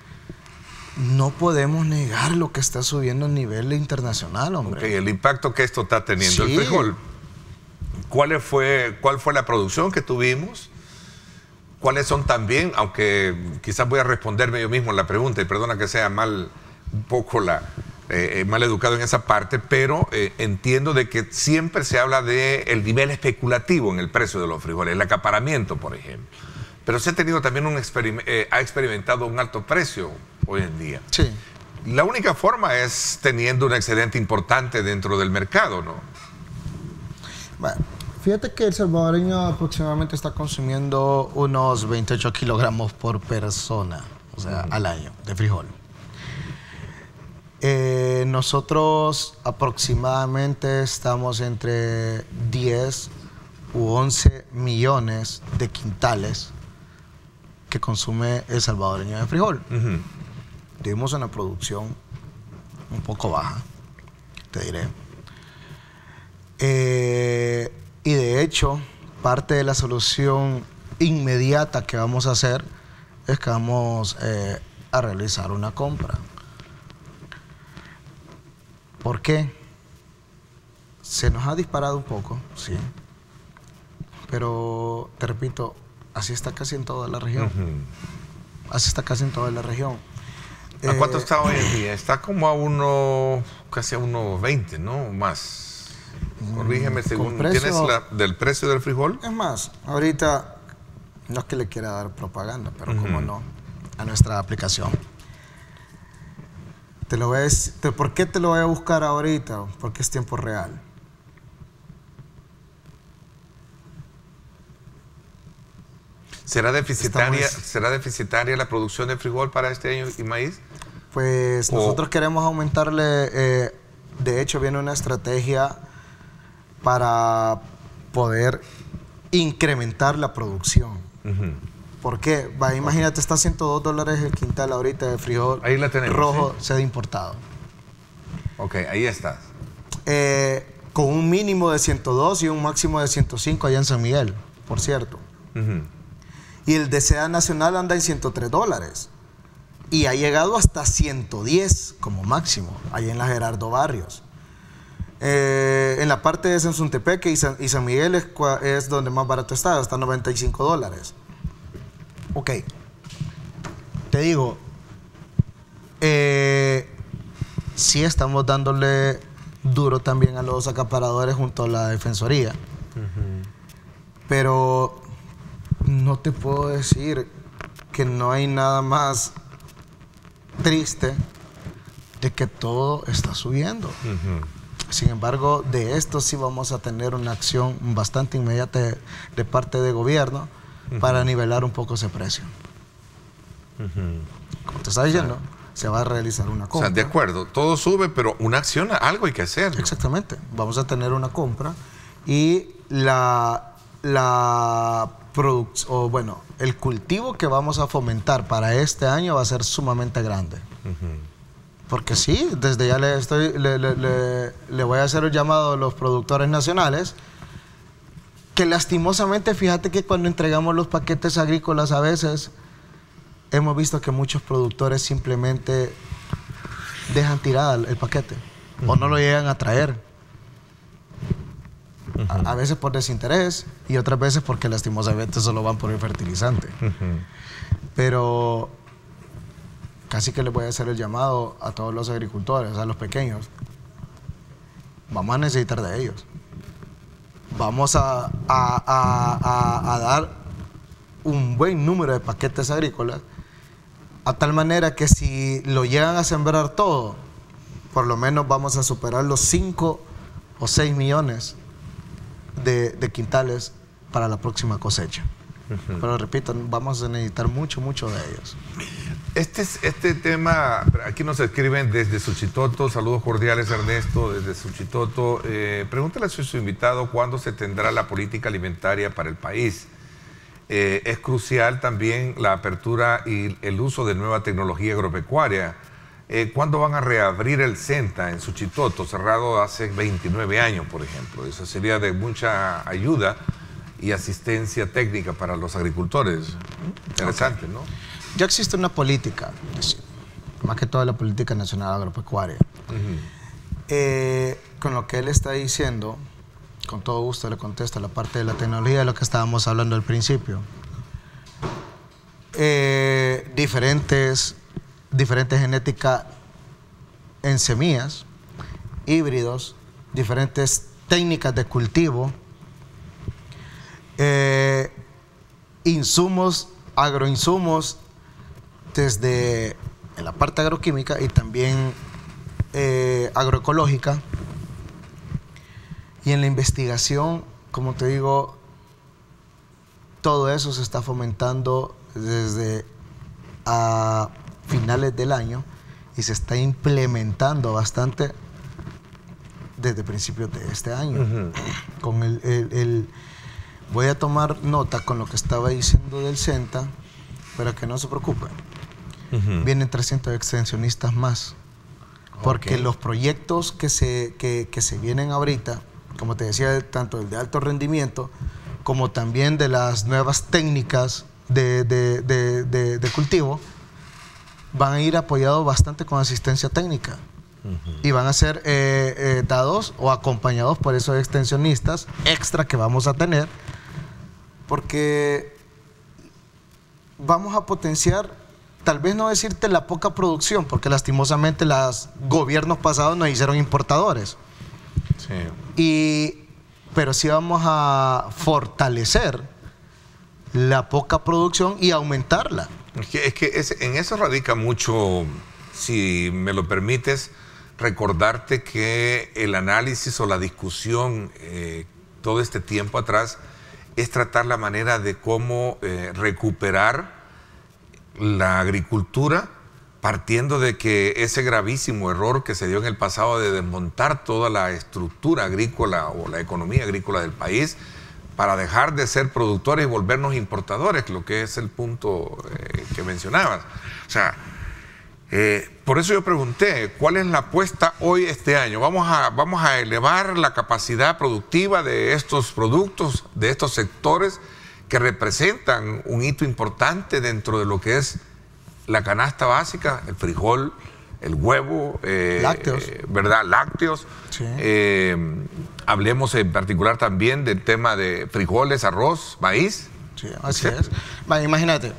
no podemos negar lo que está subiendo a nivel internacional, hombre. Okay, el impacto que esto está teniendo. Sí. El frijol, ¿cuál fue, ¿cuál fue la producción que tuvimos? ¿Cuáles son también, aunque quizás voy a responderme yo mismo la pregunta, y perdona que sea mal, un poco la, eh, mal educado en esa parte, pero eh, entiendo de que siempre se habla del nivel especulativo en el precio de los frijoles, el acaparamiento, por ejemplo. Pero se ha tenido también un experiment eh, ha experimentado un alto precio hoy en día. Sí. La única forma es teniendo un excedente importante dentro del mercado, ¿no? Bueno, fíjate que el salvadoreño aproximadamente está consumiendo unos veintiocho kilogramos por persona, o sea, uh-huh. al año, de frijol. Eh, nosotros aproximadamente estamos entre diez u once millones de quintales que consume el salvadoreño de frijol. Uh-huh. Tuvimos una producción un poco baja, te diré. Eh, y de hecho, parte de la solución inmediata que vamos a hacer es que vamos eh, a realizar una compra. ¿Por qué? Se nos ha disparado un poco, sí. Pero, te repito, así está casi en toda la región. Uh-huh. Así está casi en toda la región. ¿A eh, cuánto está hoy en día? Está como a uno, casi a uno veinte, ¿no? Más. Corrígeme, según precio, ¿tienes la, del precio del frijol? Es más, ahorita, no es que le quiera dar propaganda, pero uh-huh. como no, a nuestra aplicación. Te lo voy a decir, te, ¿por qué te lo voy a buscar ahorita? Porque es tiempo real. ¿Será deficitaria, Estamos... ¿Será deficitaria la producción de frijol para este año y maíz? Pues ¿O? nosotros queremos aumentarle, eh, de hecho viene una estrategia para poder incrementar la producción. Uh-huh. ¿Por qué? Va, imagínate, está a ciento dos dólares el quintal ahorita de frijol ahí la tenemos, rojo, ¿sí? sede importado. Ok, ahí estás. Eh, con un mínimo de ciento dos y un máximo de ciento cinco allá en San Miguel, por cierto. Uh-huh. Y el de seda nacional anda en ciento tres dólares. Y ha llegado hasta ciento diez como máximo, allá en la Gerardo Barrios. Eh, en la parte de Sensuntepeque y San, y San Miguel es, es donde más barato está, hasta noventa y cinco dólares. Ok. Te digo, eh, sí estamos dándole duro también a los acaparadores junto a la Defensoría. Uh-huh. Pero no te puedo decir que no hay nada más triste de que todo está subiendo. Uh-huh. Sin embargo, de esto sí vamos a tener una acción bastante inmediata de, de parte del gobierno uh-huh. para nivelar un poco ese precio. Uh-huh. Como te estaba diciendo, se va a realizar una compra. O sea, de acuerdo, todo sube, pero una acción, algo hay que hacer. Exactamente. Vamos a tener una compra y la, la producción, o bueno, el cultivo que vamos a fomentar para este año va a ser sumamente grande. Uh-huh. Porque sí, desde ya le, estoy, le, le, le, le voy a hacer el llamado a los productores nacionales, que lastimosamente, fíjate que cuando entregamos los paquetes agrícolas a veces, hemos visto que muchos productores simplemente dejan tirada el, el paquete, uh-huh. o no lo llegan a traer. Uh-huh. a, a veces por desinterés y otras veces porque lastimosamente solo van por el fertilizante. Uh-huh. Pero casi que les voy a hacer el llamado a todos los agricultores, a los pequeños. Vamos a necesitar de ellos. Vamos a, a, a, a, a dar un buen número de paquetes agrícolas, a tal manera que si lo llegan a sembrar todo, por lo menos vamos a superar los cinco o seis millones de, de quintales para la próxima cosecha. Uh-huh. Pero repito, vamos a necesitar mucho, mucho de ellos. Este, este tema, aquí nos escriben desde Suchitoto, saludos cordiales Ernesto, desde Suchitoto. Eh, pregúntale a su invitado cuándo se tendrá la política alimentaria para el país. Eh, es crucial también la apertura y el uso de nueva tecnología agropecuaria. Eh, ¿Cuándo van a reabrir el CENTA en Suchitoto, cerrado hace veintinueve años, por ejemplo? Eso sería de mucha ayuda y asistencia técnica para los agricultores. Interesante, okay. ¿no? Ya existe una política, más que toda la política nacional agropecuaria. Uh-huh. eh, con lo que él está diciendo, con todo gusto le contesto la parte de la tecnología de lo que estábamos hablando al principio. Eh, diferentes, diferentes genética en semillas, híbridos, diferentes técnicas de cultivo, eh, insumos, agroinsumos, desde en la parte agroquímica y también eh, agroecológica. Y en la investigación, como te digo, todo eso se está fomentando desde a finales del año y se está implementando bastante desde principios de este año. Uh-huh. Con el, el, el, voy a tomar nota con lo que estaba diciendo del CENTA, pero que no se preocupen. Uh-huh. Vienen trescientos extensionistas más, porque okay. los proyectos que se, que, que se vienen ahorita, como te decía, tanto el de alto rendimiento como también de las nuevas técnicas de, de, de, de, de cultivo, van a ir apoyados bastante con asistencia técnica. Uh-huh. Y van a ser eh, eh, dados o acompañados por esos extensionistas extra que vamos a tener, porque vamos a potenciar, tal vez no decirte la poca producción, porque lastimosamente los gobiernos pasados nos hicieron importadores. Sí. Y, pero sí vamos a fortalecer la poca producción y aumentarla. Es que, es que es, en eso radica mucho, si me lo permites, recordarte que el análisis o la discusión eh, todo este tiempo atrás es tratar la manera de cómo eh, recuperar la agricultura, partiendo de que ese gravísimo error que se dio en el pasado de desmontar toda la estructura agrícola o la economía agrícola del país para dejar de ser productores y volvernos importadores, lo que es el punto eh, que mencionabas. O sea, eh, por eso yo pregunté, ¿cuál es la apuesta hoy este año? ¿Vamos a, vamos a elevar la capacidad productiva de estos productos, de estos sectores que representan un hito importante dentro de lo que es la canasta básica, el frijol, el huevo, eh, lácteos, eh, ¿verdad? Lácteos. Sí. Eh, hablemos en particular también del tema de frijoles, arroz, maíz. Sí, así es. Vale, imagínate,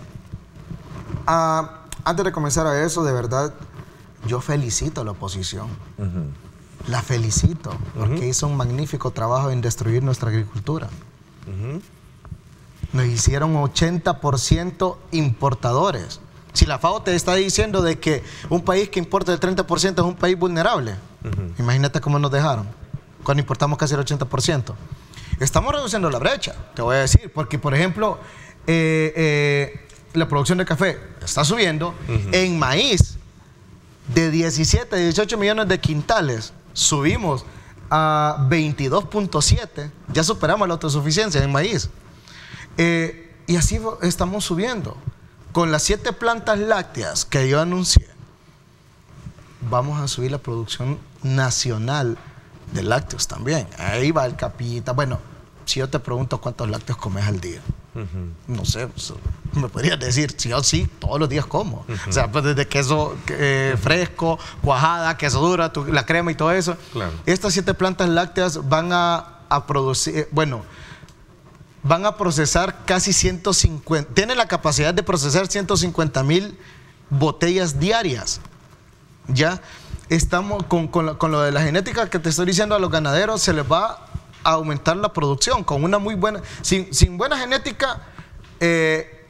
uh, antes de comenzar a eso, de verdad, yo felicito a la oposición. Uh-huh. La felicito, porque uh-huh. hizo un magnífico trabajo en destruir nuestra agricultura. Uh-huh. Nos hicieron ochenta por ciento importadores. Si la FAO te está diciendo de que un país que importa el treinta por ciento es un país vulnerable, uh-huh. imagínate cómo nos dejaron cuando importamos casi el ochenta por ciento. Estamos reduciendo la brecha, te voy a decir, porque por ejemplo, eh, eh, la producción de café está subiendo, uh-huh. en maíz de diecisiete, dieciocho millones de quintales, subimos a veintidós punto siete, ya superamos la autosuficiencia en maíz. Eh, y así estamos subiendo. Con las siete plantas lácteas que yo anuncié, vamos a subir la producción nacional de lácteos también. Ahí va el capita. Bueno, si yo te pregunto cuántos lácteos comes al día, uh-huh. no sé, pues, me podrías decir, sí o sí, todos los días como. Uh-huh. O sea, pues desde queso eh, fresco, cuajada, queso dura, tu, la crema y todo eso. Claro. Estas siete plantas lácteas van a, a producir, bueno, van a procesar casi ciento cincuenta, tienen la capacidad de procesar ciento cincuenta mil botellas diarias. Ya estamos con, con, lo, con lo de la genética que te estoy diciendo, a los ganaderos se les va a aumentar la producción con una muy buena, sin, sin buena genética, eh,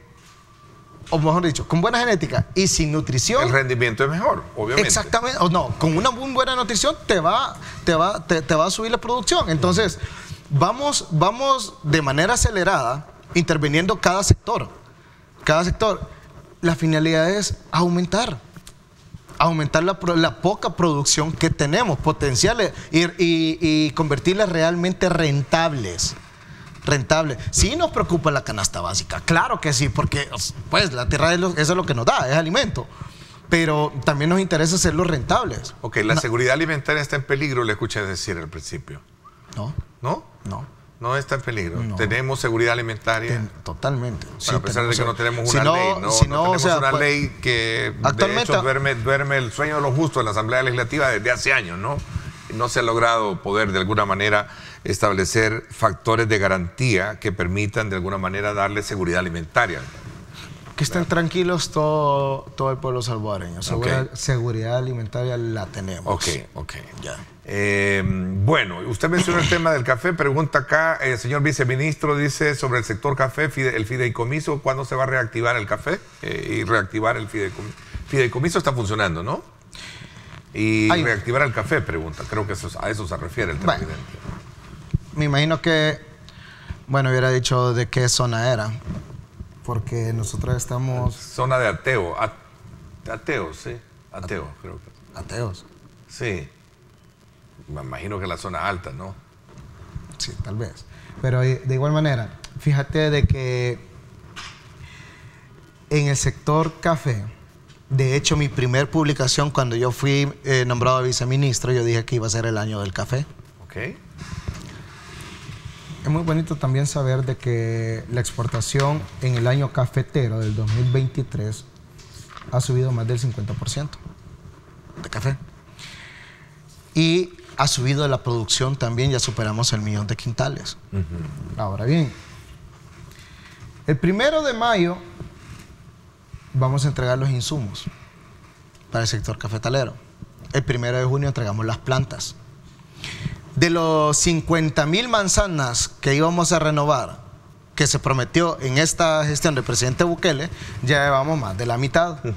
o mejor dicho, con buena genética y sin nutrición. El rendimiento es mejor, obviamente. Exactamente, o no, con una muy buena nutrición te va, te va, te, te va a subir la producción. Entonces, vamos, vamos de manera acelerada interviniendo cada sector. Cada sector. La finalidad es aumentar. aumentar la, la poca producción que tenemos, potenciales, y, y, y convertirlas realmente rentables. Rentables. Sí nos preocupa la canasta básica, claro que sí, porque pues la tierra es lo, eso es lo que nos da, es alimento. Pero también nos interesa hacerlos rentables. Ok, la no. seguridad alimentaria está en peligro, le escuché decir al principio. No. ¿No? No. No está en peligro. No. ¿Tenemos seguridad alimentaria? Ten, totalmente. Bueno, sí, a pesar de que no tenemos si una no, ley, ¿no? Si no, no tenemos o sea, una pues, ley que actualmente, de hecho duerme, duerme el sueño de los justos en la Asamblea Legislativa desde hace años, ¿no? No se ha logrado poder de alguna manera establecer factores de garantía que permitan de alguna manera darle seguridad alimentaria. Que estén tranquilos todo, todo el pueblo salvadoreño. Seguridad, okay. seguridad alimentaria la tenemos. Ok, ok. Ya. Eh, bueno, usted mencionó el tema del café. Pregunta acá, el eh, señor viceministro, dice sobre el sector café, fide, el fideicomiso, ¿cuándo se va a reactivar el café? Eh, y reactivar el fideicomiso. Fideicomiso está funcionando, ¿no? Y Ay. reactivar el café, pregunta. Creo que eso, a eso se refiere el presidente. Bueno, me imagino que, bueno, hubiera dicho de qué zona era. Porque nosotros estamos... Zona de ateo, at, ateos, sí, ateo, At creo que. Ateos. Sí, me imagino que la zona alta, ¿no? Sí, tal vez. Pero de igual manera, fíjate de que en el sector café, de hecho mi primer publicación cuando yo fui eh, nombrado viceministro, yo dije que iba a ser el año del café. Ok. Es muy bonito también saber de que la exportación en el año cafetero del dos mil veintitrés ha subido más del cincuenta por ciento de café. Y ha subido la producción también, ya superamos el millón de quintales. Uh-huh. Ahora bien, el primero de mayo vamos a entregar los insumos para el sector cafetalero. El primero de junio entregamos las plantas. De los cincuenta mil manzanas que íbamos a renovar, que se prometió en esta gestión del presidente Bukele, ya llevamos más de la mitad. Uh-huh.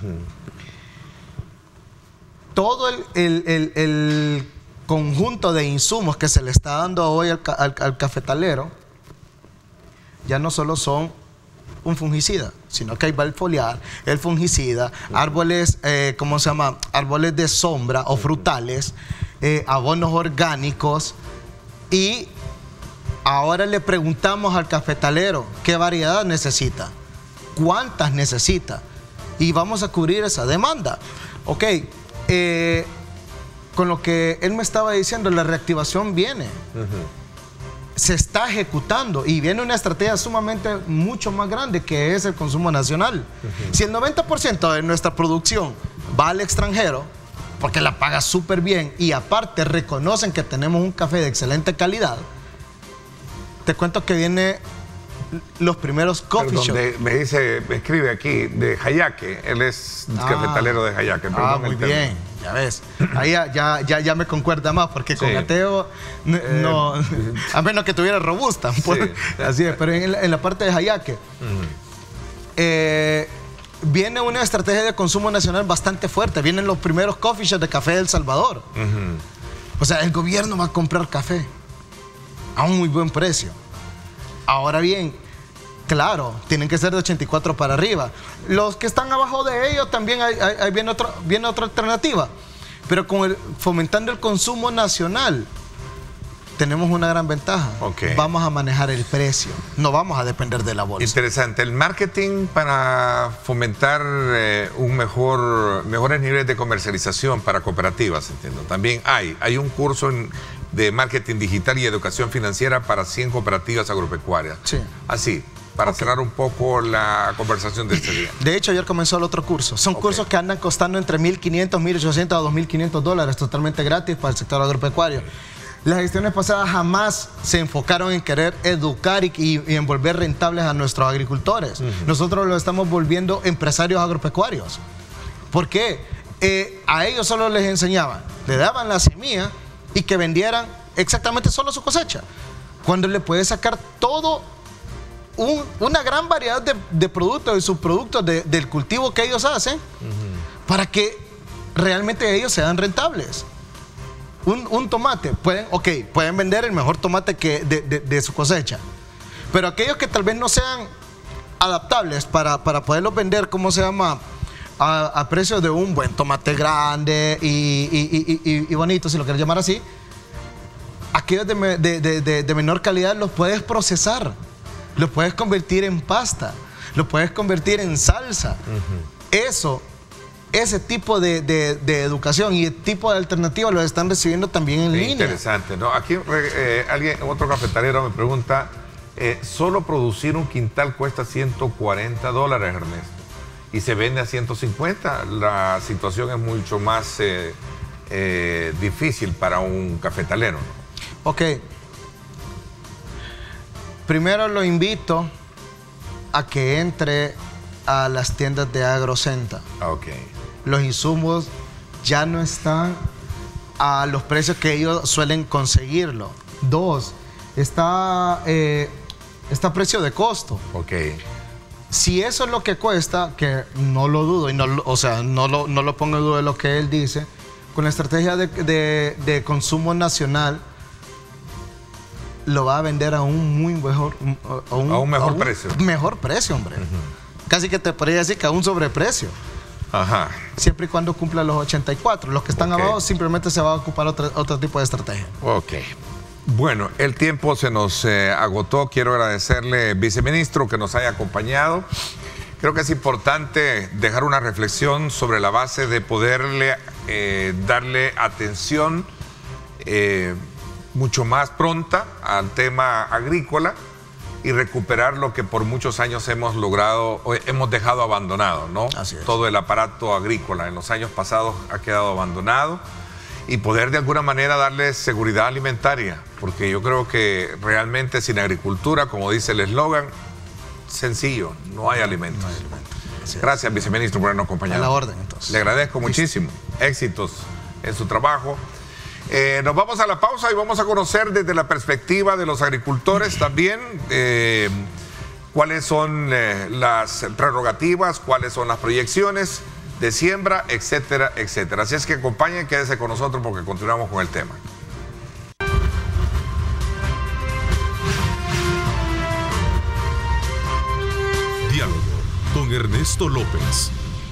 Todo el, el, el, el conjunto de insumos que se le está dando hoy al, al, al cafetalero, ya no solo son un fungicida, sino que ahí va el foliar, el fungicida, uh-huh. árboles, eh, ¿cómo se llama? Árboles de sombra o frutales, Eh, abonos orgánicos, y ahora le preguntamos al cafetalero qué variedad necesita, cuántas necesita, y vamos a cubrir esa demanda. Ok, eh, con lo que él me estaba diciendo, la reactivación viene, uh-huh. se está ejecutando y viene una estrategia sumamente mucho más grande, que es el consumo nacional. Uh-huh. Si el noventa por ciento de nuestra producción va al extranjero, porque la paga súper bien y aparte reconocen que tenemos un café de excelente calidad, te cuento que viene los primeros coffee shops. Me dice, me escribe aquí, de Jayaque, él es ah, cafetalero de Jayaque. Ah, muy bien, ya ves. Ahí ya, ya, ya, ya me concuerda más, porque con sí. ateo, no, eh, a menos que tuviera robusta. Pues, sí. Así es, pero en la, en la parte de Jayaque, uh-huh. eh, viene una estrategia de consumo nacional bastante fuerte. Vienen los primeros coffee shops de café de El Salvador. Uh-huh. O sea, el gobierno va a comprar café a un muy buen precio. Ahora bien, Claro, tienen que ser de ochenta y cuatro para arriba. Los que están abajo de ellos también hay, hay, hay viene, otro, viene otra alternativa. Pero con el, fomentando el consumo nacional, tenemos una gran ventaja. Okay. Vamos a manejar el precio, no vamos a depender de la bolsa. Interesante. El marketing para fomentar eh, un mejor, mejores niveles de comercialización para cooperativas, entiendo. También hay, hay un curso en, de marketing digital y educación financiera para cien cooperativas agropecuarias. Sí. Así, para okay. cerrar un poco la conversación de este día. De hecho, ayer comenzó el otro curso. Son okay. cursos que andan costando entre mil quinientos, mil ochocientos a dos mil quinientos dólares, totalmente gratis para el sector agropecuario. Las gestiones pasadas jamás se enfocaron en querer educar y, y, y en volver rentables a nuestros agricultores. Uh-huh. Nosotros los estamos volviendo empresarios agropecuarios. ¿Por qué? Eh, a ellos solo les enseñaban, le daban la semilla y que vendieran exactamente solo su cosecha. Cuando le puedes sacar todo, un, una gran variedad de, de productos y subproductos de, del cultivo que ellos hacen, uh-huh. para que realmente ellos sean rentables. Un, un tomate, pueden, ok, pueden vender el mejor tomate que de, de, de su cosecha, pero aquellos que tal vez no sean adaptables para, para poderlos vender, ¿cómo se llama? A, a precio de un buen tomate grande y, y, y, y, y bonito, si lo quieres llamar así, aquellos de, de, de, de, de menor calidad los puedes procesar, los puedes convertir en pasta, los puedes convertir en salsa. Uh-huh. Eso Ese tipo de, de, de educación y el tipo de alternativas los están recibiendo también en sí, línea. Interesante, ¿no? Aquí eh, alguien, otro cafetalero me pregunta, eh, solo producir un quintal cuesta ciento cuarenta dólares, Ernesto, y se vende a ciento cincuenta. La situación es mucho más eh, eh, difícil para un cafetalero, ¿no? Ok. Primero lo invito a que entre a las tiendas de Agrocenta. Ok. Los insumos ya no están a los precios que ellos suelen conseguirlo. Dos, está, eh, está a precio de costo. Ok. Si eso es lo que cuesta, que no lo dudo, y no, o sea, no lo, no lo pongo en duda de lo que él dice, con la estrategia de, de, de consumo nacional, lo va a vender a un muy mejor, a un, a un mejor a un precio. Mejor precio, hombre. Uh-huh. Casi que te podría decir que a un sobreprecio. Ajá. Siempre y cuando cumpla los ochenta y cuatro. Los que están okay. abajo simplemente se va a ocupar otro, otro tipo de estrategia. Ok. Bueno, el tiempo se nos eh, agotó. Quiero agradecerle, viceministro, que nos haya acompañado. Creo que es importante dejar una reflexión sobre la base de poderle eh, darle atención eh, mucho más pronta al tema agrícola y recuperar lo que por muchos años hemos logrado, hemos dejado abandonado, ¿no? Así es. Todo el aparato agrícola en los años pasados ha quedado abandonado y poder de alguna manera darle seguridad alimentaria, porque yo creo que realmente sin agricultura, como dice el eslogan, sencillo, no hay alimentos. No hay alimentos. Gracias, viceministro, por habernos acompañado. A la orden, entonces. Le agradezco muchísimo. Éxitos en su trabajo. Eh, nos vamos a la pausa y vamos a conocer desde la perspectiva de los agricultores también eh, cuáles son eh, las prerrogativas, cuáles son las proyecciones de siembra, etcétera, etcétera. Así es que acompañen, quédense con nosotros porque continuamos con el tema. Diálogo con Ernesto López.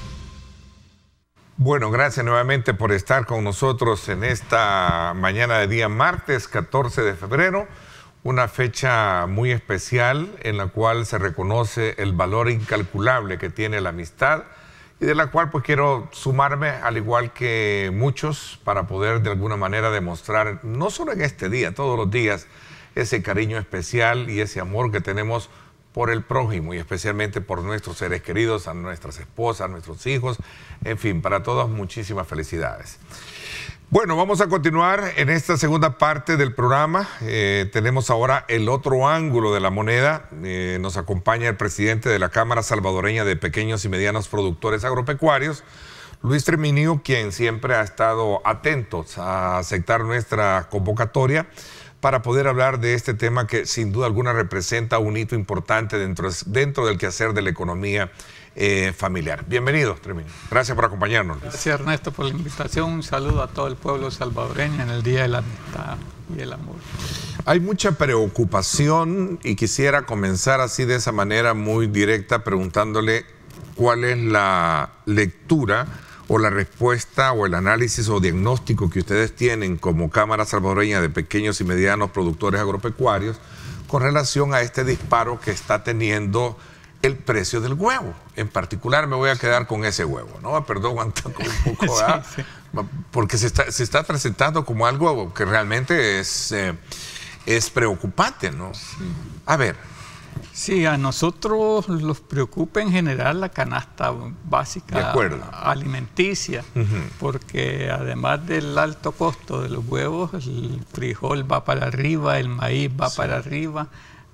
Bueno, gracias nuevamente por estar con nosotros en esta mañana de día martes catorce de febrero, una fecha muy especial en la cual se reconoce el valor incalculable que tiene la amistad y de la cual pues quiero sumarme al igual que muchos para poder de alguna manera demostrar, no solo en este día, todos los días, ese cariño especial y ese amor que tenemos por el prójimo y especialmente por nuestros seres queridos, a nuestras esposas, a nuestros hijos, en fin, para todos muchísimas felicidades. Bueno, vamos a continuar en esta segunda parte del programa. Eh, tenemos ahora el otro ángulo de la moneda. Eh, nos acompaña el presidente de la Cámara Salvadoreña de Pequeños y Medianos Productores Agropecuarios, Luis Treminio, quien siempre ha estado atento a aceptar nuestra convocatoria para poder hablar de este tema que sin duda alguna representa un hito importante dentro, dentro del quehacer de la economía eh, familiar. Bienvenido, Treminio. Gracias por acompañarnos. Gracias, Ernesto, por la invitación. Un saludo a todo el pueblo salvadoreño en el Día de la Amistad y el Amor. Hay mucha preocupación y quisiera comenzar así de esa manera muy directa preguntándole cuál es la lectura o la respuesta o el análisis o diagnóstico que ustedes tienen como Cámara Salvadoreña de Pequeños y Medianos Productores Agropecuarios con relación a este disparo que está teniendo el precio del huevo. En particular me voy a quedar con ese huevo, ¿no? Perdón, aguanta un poco, sí, sí. Porque se está, se está presentando como algo que realmente es, eh, es preocupante, ¿no? Sí. A ver. Sí, a nosotros nos preocupa en general la canasta básica alimenticia, uh-huh. porque además del alto costo de los huevos, el frijol va para arriba, el maíz va sí. para arriba.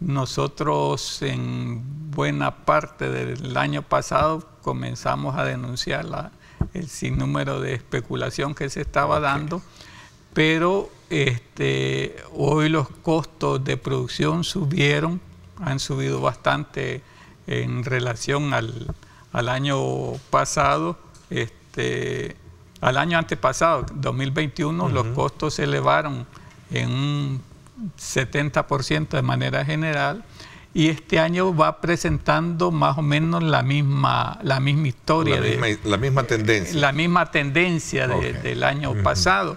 Nosotros en buena parte del año pasado comenzamos a denunciar la, el sinnúmero de especulación que se estaba okay. dando, pero este, hoy los costos de producción subieron, han subido bastante en relación al, al año pasado, este, al año antepasado, dos mil veintiuno, uh-huh. los costos se elevaron en un setenta por ciento de manera general, y este año va presentando más o menos la misma, la misma historia. La misma, de, la misma tendencia. La misma tendencia de, okay. del año uh-huh. pasado.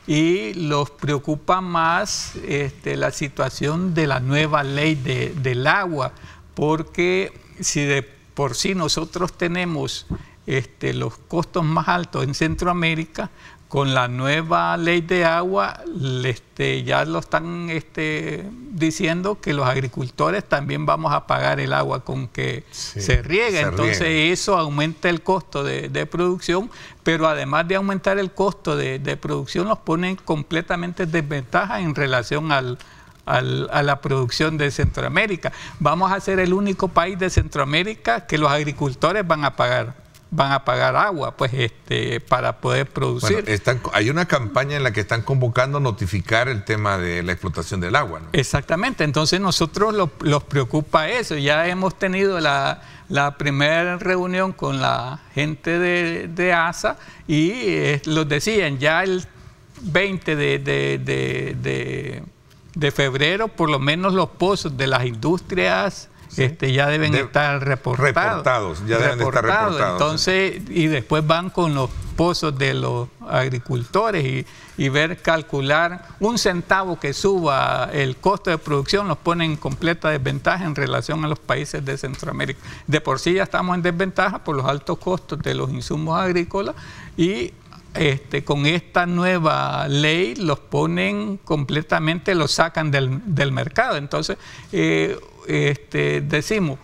Y los preocupa más este, la situación de la nueva ley de, del agua, porque si de por sí nosotros tenemos este, los costos más altos en Centroamérica, con la nueva ley de agua este, ya lo están este, diciendo que los agricultores también vamos a pagar el agua con que sí, se riega. Se Entonces riega. Eso aumenta el costo de, de producción, pero además de aumentar el costo de, de producción, los pone completamente en desventaja en relación al, al, a la producción de Centroamérica. Vamos a ser el único país de Centroamérica que los agricultores van a pagar. van a pagar agua pues este para poder producir. Bueno, están, hay una campaña en la que están convocando a notificar el tema de la explotación del agua, ¿no? Exactamente, entonces nosotros lo, los preocupa eso. Ya hemos tenido la, la primera reunión con la gente de, de A S A y eh, los decían, ya el veinte de, de, de, de, de febrero por lo menos los pozos de las industrias Sí. Este, ya deben de, estar reportados. Reportados, ya deben reportados. estar reportados. Entonces, sí. y después van con los pozos de los agricultores y, y ver, calcular un centavo que suba el costo de producción, los pone en completa desventaja en relación a los países de Centroamérica. De por sí ya estamos en desventaja por los altos costos de los insumos agrícolas y Este, con esta nueva ley los ponen completamente, los sacan del, del mercado. Entonces, eh, este, decimos,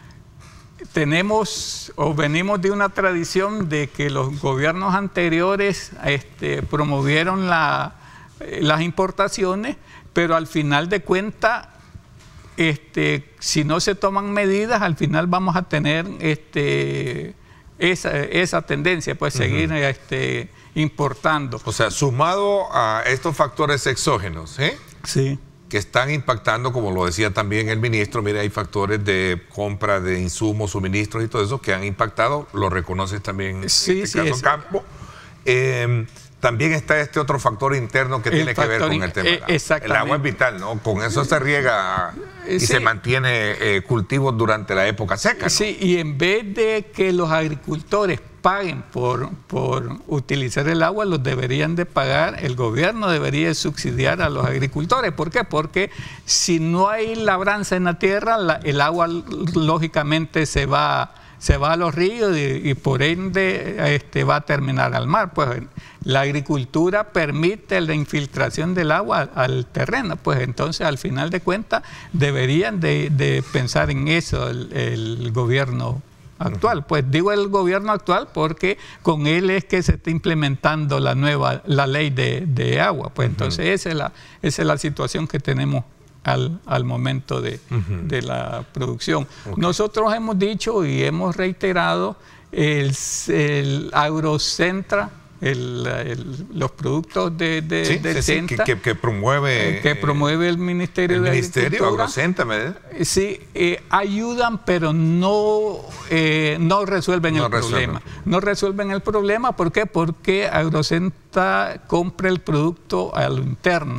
tenemos o venimos de una tradición de que los gobiernos anteriores este, promovieron la, las importaciones, pero al final de cuentas, este, si no se toman medidas, al final vamos a tener este, esa, esa tendencia, pues uh-huh. seguir este, importando. O sea, sumado a estos factores exógenos, ¿eh? Sí. que están impactando, como lo decía también el ministro, mire, hay factores de compra de insumos, suministros y todo eso que han impactado, lo reconoces también sí, en este sí, caso es, Campo. Eh, también está este otro factor interno que tiene que ver con el tema. Eh, exactamente. El agua es vital, ¿no? Con eso se riega y sí. se mantiene eh, cultivos durante la época seca, ¿no? Sí, y en vez de que los agricultores paguen por, por utilizar el agua, los deberían de pagar, el gobierno debería subsidiar a los agricultores. ¿Por qué? Porque si no hay labranza en la tierra, la, el agua lógicamente se va, se va a los ríos y, y por ende este, va a terminar al mar. Pues la agricultura permite la infiltración del agua al terreno, pues entonces al final de cuentas deberían de, de pensar en eso el, el gobierno actual. Pues digo el gobierno actual porque con él es que se está implementando la nueva, la ley de, de agua. Pues entonces uh-huh. esa es la, esa es la situación que tenemos al, al momento de, uh-huh. de la producción. Okay. Nosotros hemos dicho y hemos reiterado el, el Agrocentra, El, el, los productos de, de, sí, del sí, Centra, sí, que, que promueve eh, que promueve el Ministerio el de Ministerio Agricultura. Agrocentra, ¿verdad? Sí, eh, ayudan, pero no, eh, no resuelven no el resuelven. problema. No resuelven el problema, ¿por qué? Porque Agrocentra compra el producto a lo interno.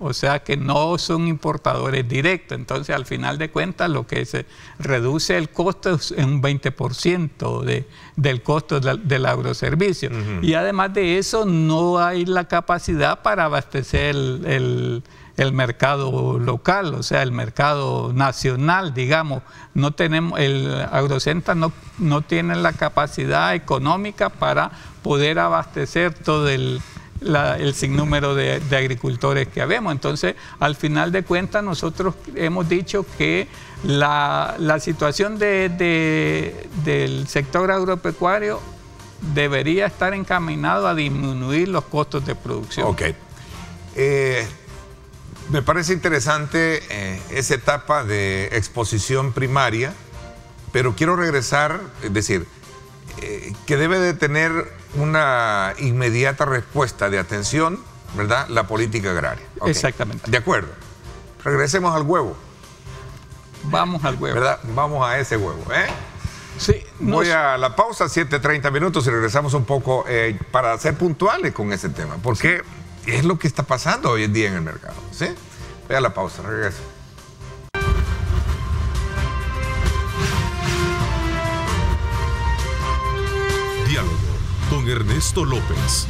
o sea que no son importadores directos. Entonces, al final de cuentas, lo que se reduce el costo es en un veinte por ciento de, del costo de la, del agroservicio. Uh-huh. Y además de eso, no hay la capacidad para abastecer el, el, el mercado local, o sea, el mercado nacional, digamos. No tenemos, el Agrocenta no, no tiene la capacidad económica para poder abastecer todo el La, el sinnúmero de, de agricultores que habemos. Entonces, al final de cuentas, nosotros hemos dicho que la, la situación de, de, del sector agropecuario debería estar encaminado a disminuir los costos de producción. Ok. Eh, me parece interesante eh, esa etapa de exposición primaria, pero quiero regresar, es decir, eh, que debe de tener una inmediata respuesta de atención, ¿verdad? La política agraria. Okay. Exactamente. De acuerdo. Regresemos al huevo. Vamos al huevo. ¿Verdad? Vamos a ese huevo, ¿eh? Sí. Nos... Voy a la pausa, siete treinta minutos, y regresamos un poco eh, para ser puntuales con ese tema, porque sí, es lo que está pasando hoy en día en el mercado, ¿sí? Voy a la pausa, regreso. Diálogo con Ernesto López.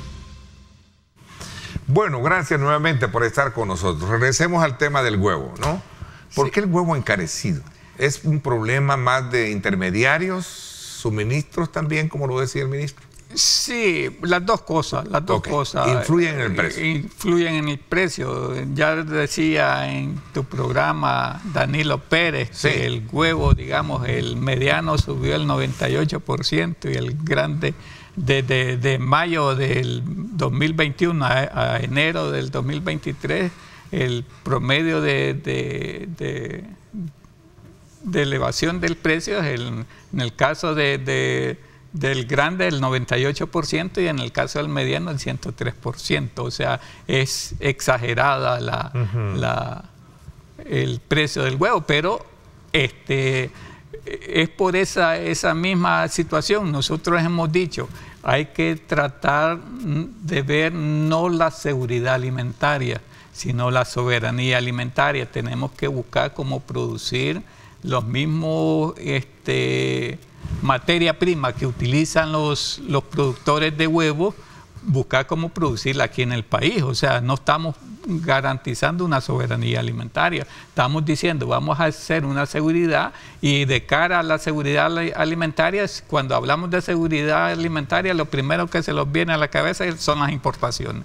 Bueno, gracias nuevamente por estar con nosotros. Regresemos al tema del huevo, ¿no? ¿Por sí. qué el huevo encarecido? ¿Es un problema más de intermediarios, suministros también, como lo decía el ministro? Sí, las dos cosas, las dos okay. cosas. ¿Influyen en el precio? Influyen en el precio. Ya decía en tu programa Danilo Pérez sí. que el huevo, digamos, el mediano subió el noventa y ocho por ciento y el grande de, de, de mayo del dos mil veintiuno a, a enero del dos mil veintitrés, el promedio de, de, de, de elevación del precio es el, en el caso de... de del grande el noventa y ocho por ciento y en el caso del mediano el ciento tres por ciento. O sea, es exagerada la, uh-huh. la, el precio del huevo, pero este, es por esa, esa misma situación. Nosotros hemos dicho, hay que tratar de ver no la seguridad alimentaria, sino la soberanía alimentaria. Tenemos que buscar cómo producir los mismos... Este, materia prima que utilizan los, los productores de huevos, buscar cómo producirla aquí en el país. O sea, no estamos garantizando una soberanía alimentaria. Estamos diciendo, vamos a hacer una seguridad, y de cara a la seguridad alimentaria, cuando hablamos de seguridad alimentaria, lo primero que se nos viene a la cabeza son las importaciones.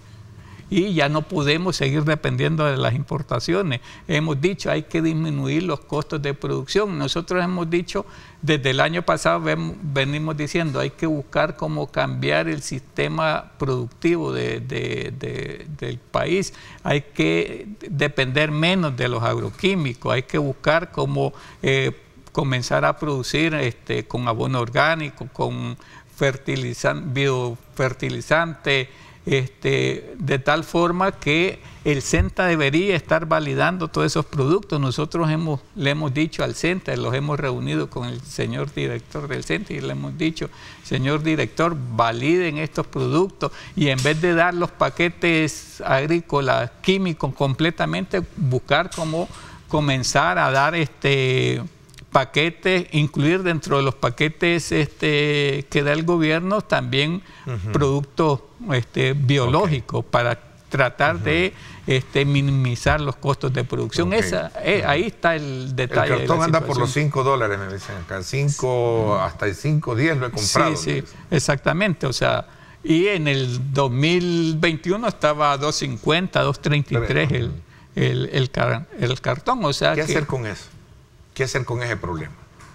Y ya no podemos seguir dependiendo de las importaciones. Hemos dicho, hay que disminuir los costos de producción. Nosotros hemos dicho, desde el año pasado ven, venimos diciendo, hay que buscar cómo cambiar el sistema productivo de, de, de, del país. Hay que depender menos de los agroquímicos. Hay que buscar cómo eh, comenzar a producir este, con abono orgánico, con fertilizante, biofertilizante, Este, de tal forma que el CENTA debería estar validando todos esos productos. Nosotros hemos, le hemos dicho al CENTA, los hemos reunido con el señor director del CENTA y le hemos dicho, señor director, validen estos productos, y en vez de dar los paquetes agrícolas químicos completamente, buscar cómo comenzar a dar este paquetes, incluir dentro de los paquetes este, que da el gobierno también uh-huh. productos este, biológicos okay. para tratar uh-huh. de este, minimizar los costos de producción. Okay. Esa, eh, ahí está el detalle. El cartón de la anda por los cinco dólares, me dicen acá. cinco, sí. Hasta el cinco diez lo he comprado. Sí, sí, exactamente. O sea, y en el dos mil veintiuno estaba a dos cincuenta, dos treinta y tres el, el, el, car el cartón. O sea, ¿qué que, hacer con eso? ¿Qué hacer con ese problema?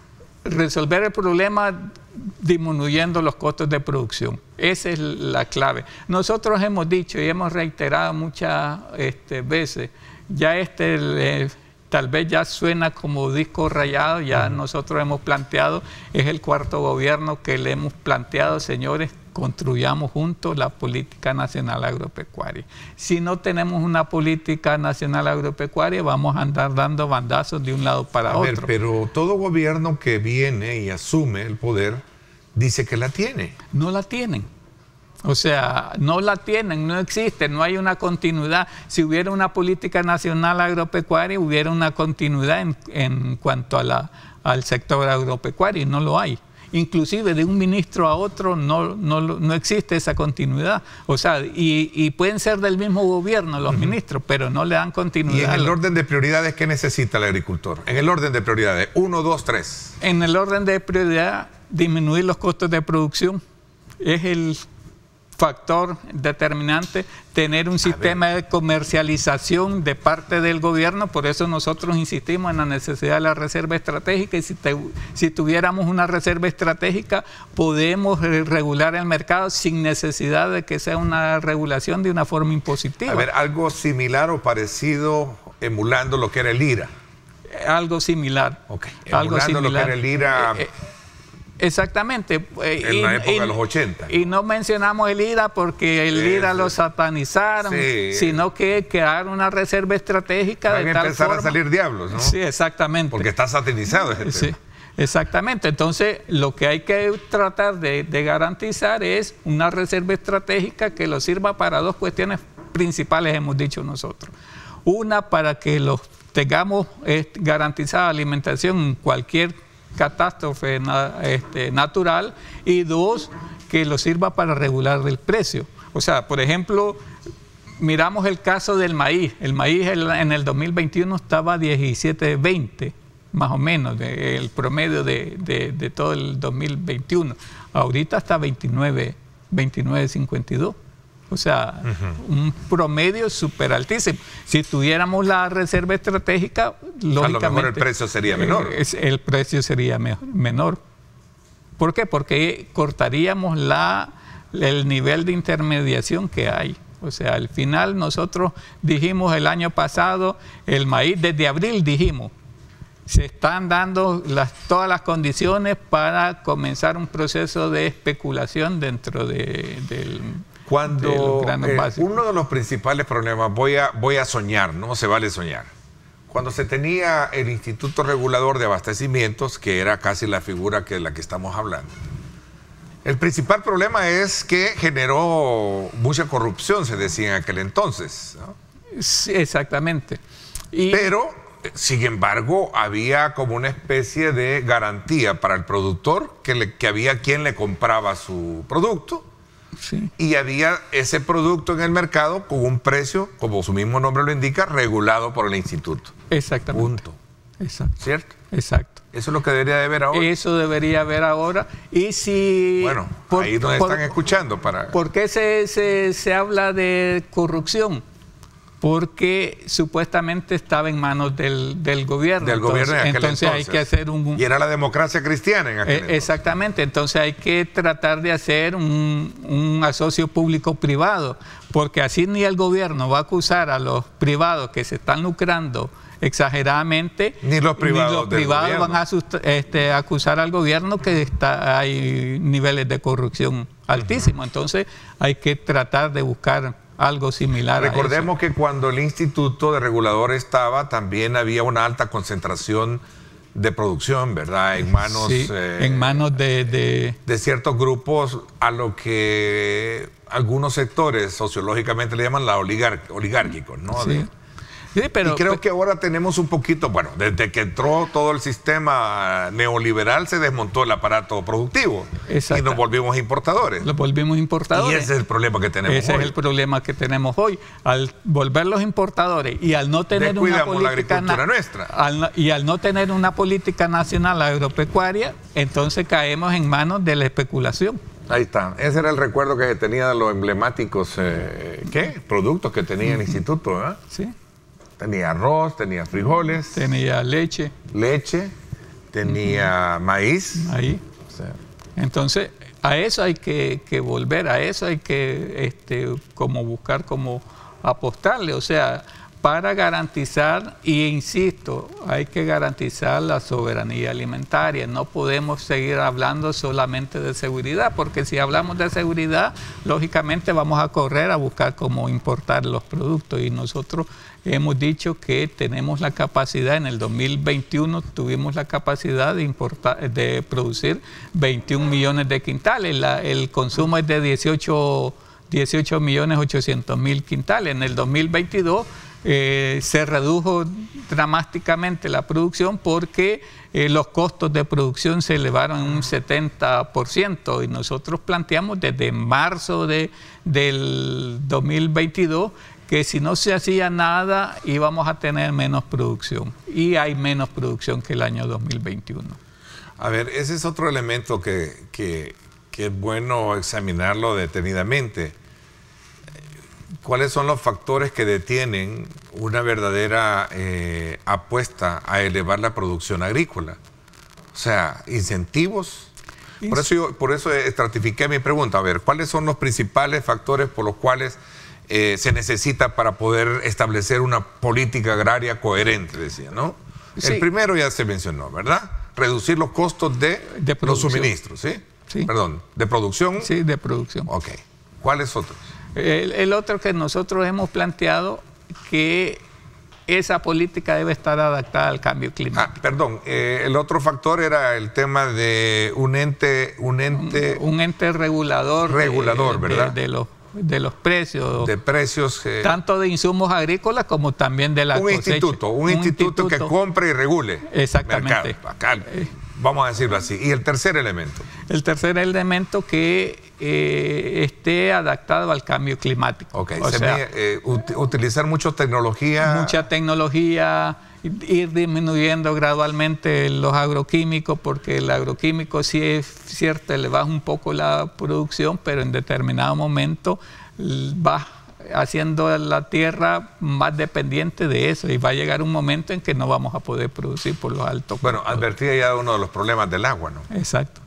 Resolver el problema disminuyendo los costos de producción. Esa es la clave. Nosotros hemos dicho y hemos reiterado muchas este, veces, ya este eh, tal vez ya suena como disco rayado, ya uh-huh. nosotros hemos planteado, es el cuarto gobierno que le hemos planteado, señores, construyamos juntos la política nacional agropecuaria. Si no tenemos una política nacional agropecuaria, vamos a andar dando bandazos de un lado para a otro. Ver, pero todo gobierno que viene y asume el poder dice que la tiene. No la tienen. O sea, no la tienen, no existe, no hay una continuidad. Si hubiera una política nacional agropecuaria, hubiera una continuidad en, en cuanto a la, al sector agropecuario, y no lo hay. Inclusive de un ministro a otro no, no, no existe esa continuidad. O sea, y, y pueden ser del mismo gobierno los uh-huh. ministros, pero no le dan continuidad. ¿Y en el orden de prioridades qué necesita el agricultor? En el orden de prioridades, uno, dos, tres. En el orden de prioridad, disminuir los costos de producción es el factor determinante, tener un sistema de comercialización de parte del gobierno. Por eso nosotros insistimos en la necesidad de la reserva estratégica, y si, te, si tuviéramos una reserva estratégica podemos regular el mercado sin necesidad de que sea una regulación de una forma impositiva. A ver, algo similar o parecido, emulando lo que era el I R A. Algo similar. Okay. Algo emulando similar. lo que era el I R A. Eh, eh, Exactamente. En y, la época y, de los ochenta. Y no mencionamos el I R A porque el I R A lo satanizaron, sí. sino que crear una reserva estratégica Hay de que tal empezar forma. a salir diablos, ¿no? Sí, exactamente. Porque está satanizado ese sí, tema. Exactamente. Entonces, lo que hay que tratar de, de garantizar es una reserva estratégica que lo sirva para dos cuestiones principales, hemos dicho nosotros. Una, para que los tengamos eh, garantizada alimentación en cualquier catástrofe este, natural, y dos, que lo sirva para regular el precio. O sea, por ejemplo, miramos el caso del maíz. El maíz en el dos mil veintiuno estaba a diecisiete veinte, más o menos, de, el promedio de, de, de todo el dos mil veintiuno. Ahorita está veintinueve cincuenta y dos. O sea, uh-huh. un promedio súper altísimo. Si tuviéramos la reserva estratégica, lógicamente... A lo mejor el precio sería menor. Eh, el precio sería me menor. ¿Por qué? Porque cortaríamos la, el nivel de intermediación que hay. O sea, al final nosotros dijimos el año pasado, el maíz, desde abril dijimos, se están dando las, todas las condiciones para comenzar un proceso de especulación dentro de, del... Cuando eh, uno de los principales problemas, voy a, voy a soñar, no se vale soñar. Cuando se tenía el Instituto Regulador de Abastecimientos, que era casi la figura que de la que estamos hablando, el principal problema es que generó mucha corrupción, se decía en aquel entonces, ¿no? Sí, exactamente. Y... Pero, sin embargo, había como una especie de garantía para el productor, que, le, que había quien le compraba su producto. Sí. Y había ese producto en el mercado con un precio, como su mismo nombre lo indica, regulado por el instituto. Exactamente. Punto. Exacto. ¿Cierto? Exacto. Eso es lo que debería de haber ahora. Eso debería haber ahora. Y si... Bueno, por, ahí es donde por, están escuchando para... ¿Por qué se, se, se habla de corrupción? Porque supuestamente estaba en manos del, del gobierno. Del entonces, gobierno en aquel entonces. entonces. Hay que hacer un... Y era la democracia cristiana en aquel eh, entonces. Exactamente. Entonces hay que tratar de hacer un, un asocio público-privado, porque así ni el gobierno va a acusar a los privados que se están lucrando exageradamente, ni los privados, ni los privados van a este, acusar al gobierno que está, hay niveles de corrupción altísimos. Uh-huh. Entonces hay que tratar de buscar algo similar. Recordemos a eso. Que cuando el Instituto de Regulador estaba, también había una alta concentración de producción, ¿verdad? En manos, sí, eh, en manos de, de... de ciertos grupos, a lo que algunos sectores sociológicamente le llaman la oligar oligárquicos, ¿no? Sí. De, Sí, pero, y creo pero, que ahora tenemos un poquito, bueno, desde que entró todo el sistema neoliberal se desmontó el aparato productivo y nos volvimos importadores. Nos volvimos importadores. Y ese es el problema que tenemos ese hoy. Ese es el problema que tenemos hoy. Al volverlos importadores y al no tener una política la agricultura nuestra. Al, y al no tener una política nacional agropecuaria, entonces caemos en manos de la especulación. Ahí está. Ese era el recuerdo que se tenía de los emblemáticos eh, ¿qué? productos que tenía el instituto, ¿verdad? Sí. Tenía arroz, tenía frijoles. Tenía leche. Leche, tenía uh-huh. maíz. Ahí. O sea. Entonces, a eso hay que, que volver, a eso hay que este, como buscar, como apostarle. O sea, para garantizar, y insisto, hay que garantizar la soberanía alimentaria. No podemos seguir hablando solamente de seguridad, porque si hablamos de seguridad, lógicamente vamos a correr a buscar cómo importar los productos, y nosotros hemos dicho que tenemos la capacidad, en el dos mil veintiuno tuvimos la capacidad de, importar, de producir veintiún millones de quintales, la, el consumo es de dieciocho millones ochocientos mil quintales. En el dos mil veintidós eh, se redujo dramáticamente la producción porque eh, los costos de producción se elevaron en un setenta por ciento, y nosotros planteamos desde marzo de, del dos mil veintidós que si no se hacía nada íbamos a tener menos producción, y hay menos producción que el año dos mil veintiuno. A ver, ese es otro elemento que, que, que es bueno examinarlo detenidamente. ¿Cuáles son los factores que detienen una verdadera eh, apuesta a elevar la producción agrícola? O sea, incentivos. Por eso, yo, por eso estratifiqué mi pregunta. A ver, ¿cuáles son los principales factores por los cuales eh, se necesita para poder establecer una política agraria coherente, decía, ¿no? Sí. El primero ya se mencionó, ¿verdad? Reducir los costos de, de los suministros, ¿sí? Sí. Perdón, ¿de producción? Sí, de producción. Ok. ¿Cuáles otros? El, el otro que nosotros hemos planteado, que esa política debe estar adaptada al cambio climático. Ah, perdón, eh, el otro factor era el tema de un ente... Un ente, un, un ente regulador. Regulador, de, ¿verdad? De, de, los, de los precios. De precios. Eh, tanto de insumos agrícolas como también de la un cosecha. Instituto, un, un instituto, instituto que compre y regule. Exactamente. Mercado, acá, vamos a decirlo así. Y el tercer elemento. El tercer elemento que eh, esté adaptado al cambio climático. Ok, o se sea, me, eh, ut utilizar mucha tecnología. Mucha tecnología, ir disminuyendo gradualmente los agroquímicos, porque el agroquímico sí es cierto, le baja un poco la producción, pero en determinado momento va haciendo la tierra más dependiente de eso, y va a llegar un momento en que no vamos a poder producir por los altos. Bueno, advertía ya uno de los problemas del agua, ¿no? Exacto.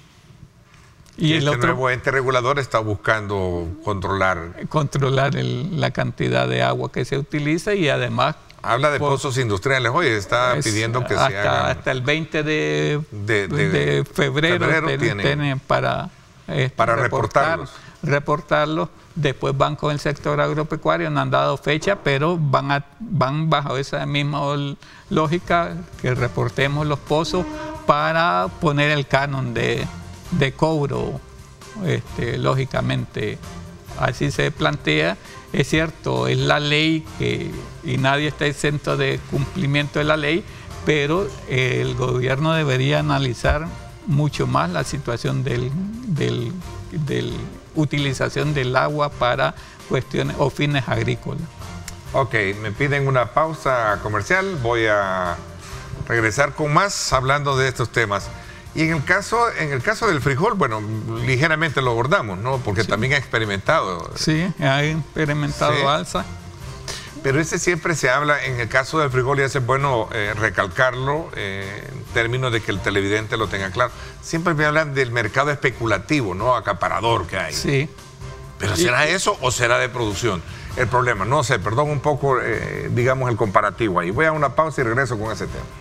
Y, y el este otro, nuevo ente regulador está buscando controlar... Controlar el, la cantidad de agua que se utiliza, y además... Habla de por, pozos industriales, oye, está es, pidiendo que hasta, se hagan... Hasta el veinte de, de, de, de febrero, febrero ten, tiene, tienen para... Eh, para reportar, reportarlos. Reportarlos. Después van con el sector agropecuario, no han dado fecha, pero van, a, van bajo esa misma lógica, que reportemos los pozos para poner el canon de, de cobro, este, lógicamente. Así se plantea. Es cierto, es la ley que, y nadie está exento de cumplimiento de la ley, pero el gobierno debería analizar mucho más la situación del, del, del utilización del agua para cuestiones o fines agrícolas. Ok, me piden una pausa comercial, voy a regresar con más hablando de estos temas. Y en el caso, en el caso del frijol, bueno, ligeramente lo abordamos, ¿no? Porque sí, también ha experimentado. Sí, ha experimentado sí, alza. Pero ese siempre se habla, en el caso del frijol, y es bueno eh, recalcarlo eh, en términos de que el televidente lo tenga claro. Siempre me hablan del mercado especulativo, ¿no? Acaparador que hay. Sí. ¿Pero será eso o será de producción? El problema, no sé, perdón un poco, eh, digamos, el comparativo ahí. Voy a una pausa y regreso con ese tema.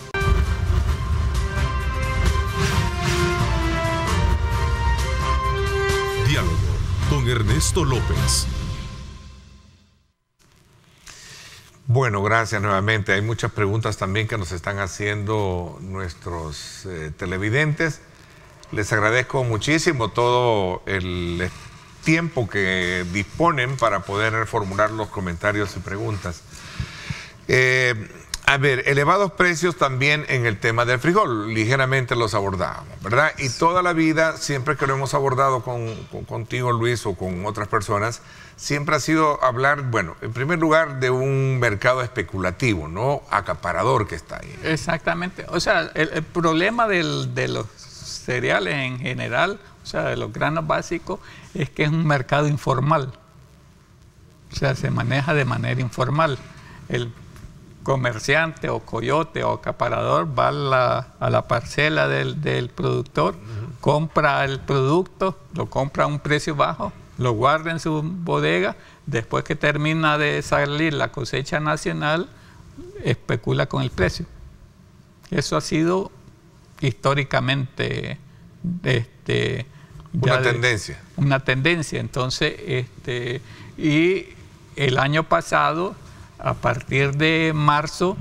Diálogo con Ernesto López. Bueno, gracias nuevamente. Hay muchas preguntas también que nos están haciendo nuestros eh, televidentes. Les agradezco muchísimo todo el tiempo que disponen para poder formular los comentarios y preguntas. Eh, a ver, elevados precios también en el tema del frijol, ligeramente los abordábamos, ¿verdad? Y toda la vida, siempre que lo hemos abordado con, con, contigo, Luis, o con otras personas, siempre ha sido hablar, bueno, en primer lugar, de un mercado especulativo, ¿no? Acaparador que está ahí. Exactamente. O sea, el, el problema del, de los cereales en general, o sea, de los granos básicos, es que es un mercado informal. O sea, se maneja de manera informal. El comerciante o coyote o acaparador va a la, a la parcela del, del productor, uh-huh. compra el producto, lo compra a un precio bajo, lo guarda en su bodega, después que termina de salir la cosecha nacional, especula con el precio. Eso ha sido históricamente este, una de, tendencia. Una tendencia. Entonces, este, y el año pasado, a partir de marzo,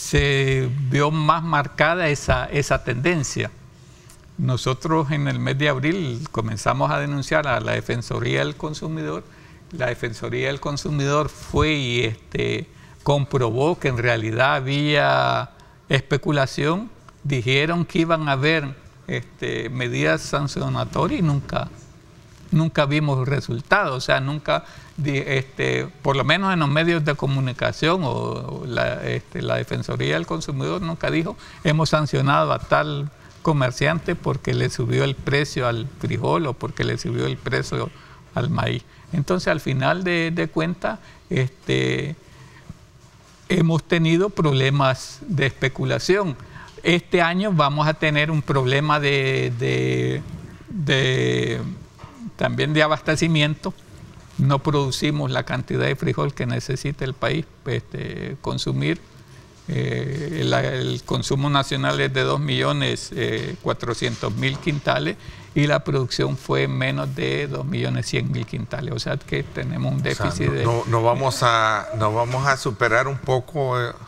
se vio más marcada esa, esa tendencia. Nosotros en el mes de abril comenzamos a denunciar a la Defensoría del Consumidor. La Defensoría del Consumidor fue y este, comprobó que en realidad había especulación. Dijeron que iban a haber este, medidas sancionatorias y nunca, nunca vimos resultados. O sea, nunca, este, por lo menos en los medios de comunicación o, o la, este, la Defensoría del Consumidor nunca dijo hemos sancionado a tal comerciante porque le subió el precio al frijol o porque le subió el precio al maíz. Entonces, al final de, de cuentas, este, hemos tenido problemas de especulación. Este año vamos a tener un problema de, de, de también de abastecimiento. No producimos la cantidad de frijol que necesita el país este, consumir. Eh, el, el consumo nacional es de dos millones cuatrocientos mil quintales y la producción fue menos de dos millones cien mil quintales. O sea que tenemos un déficit. O sea, no, de... No, no, vamos a, no vamos a superar un poco... Eh,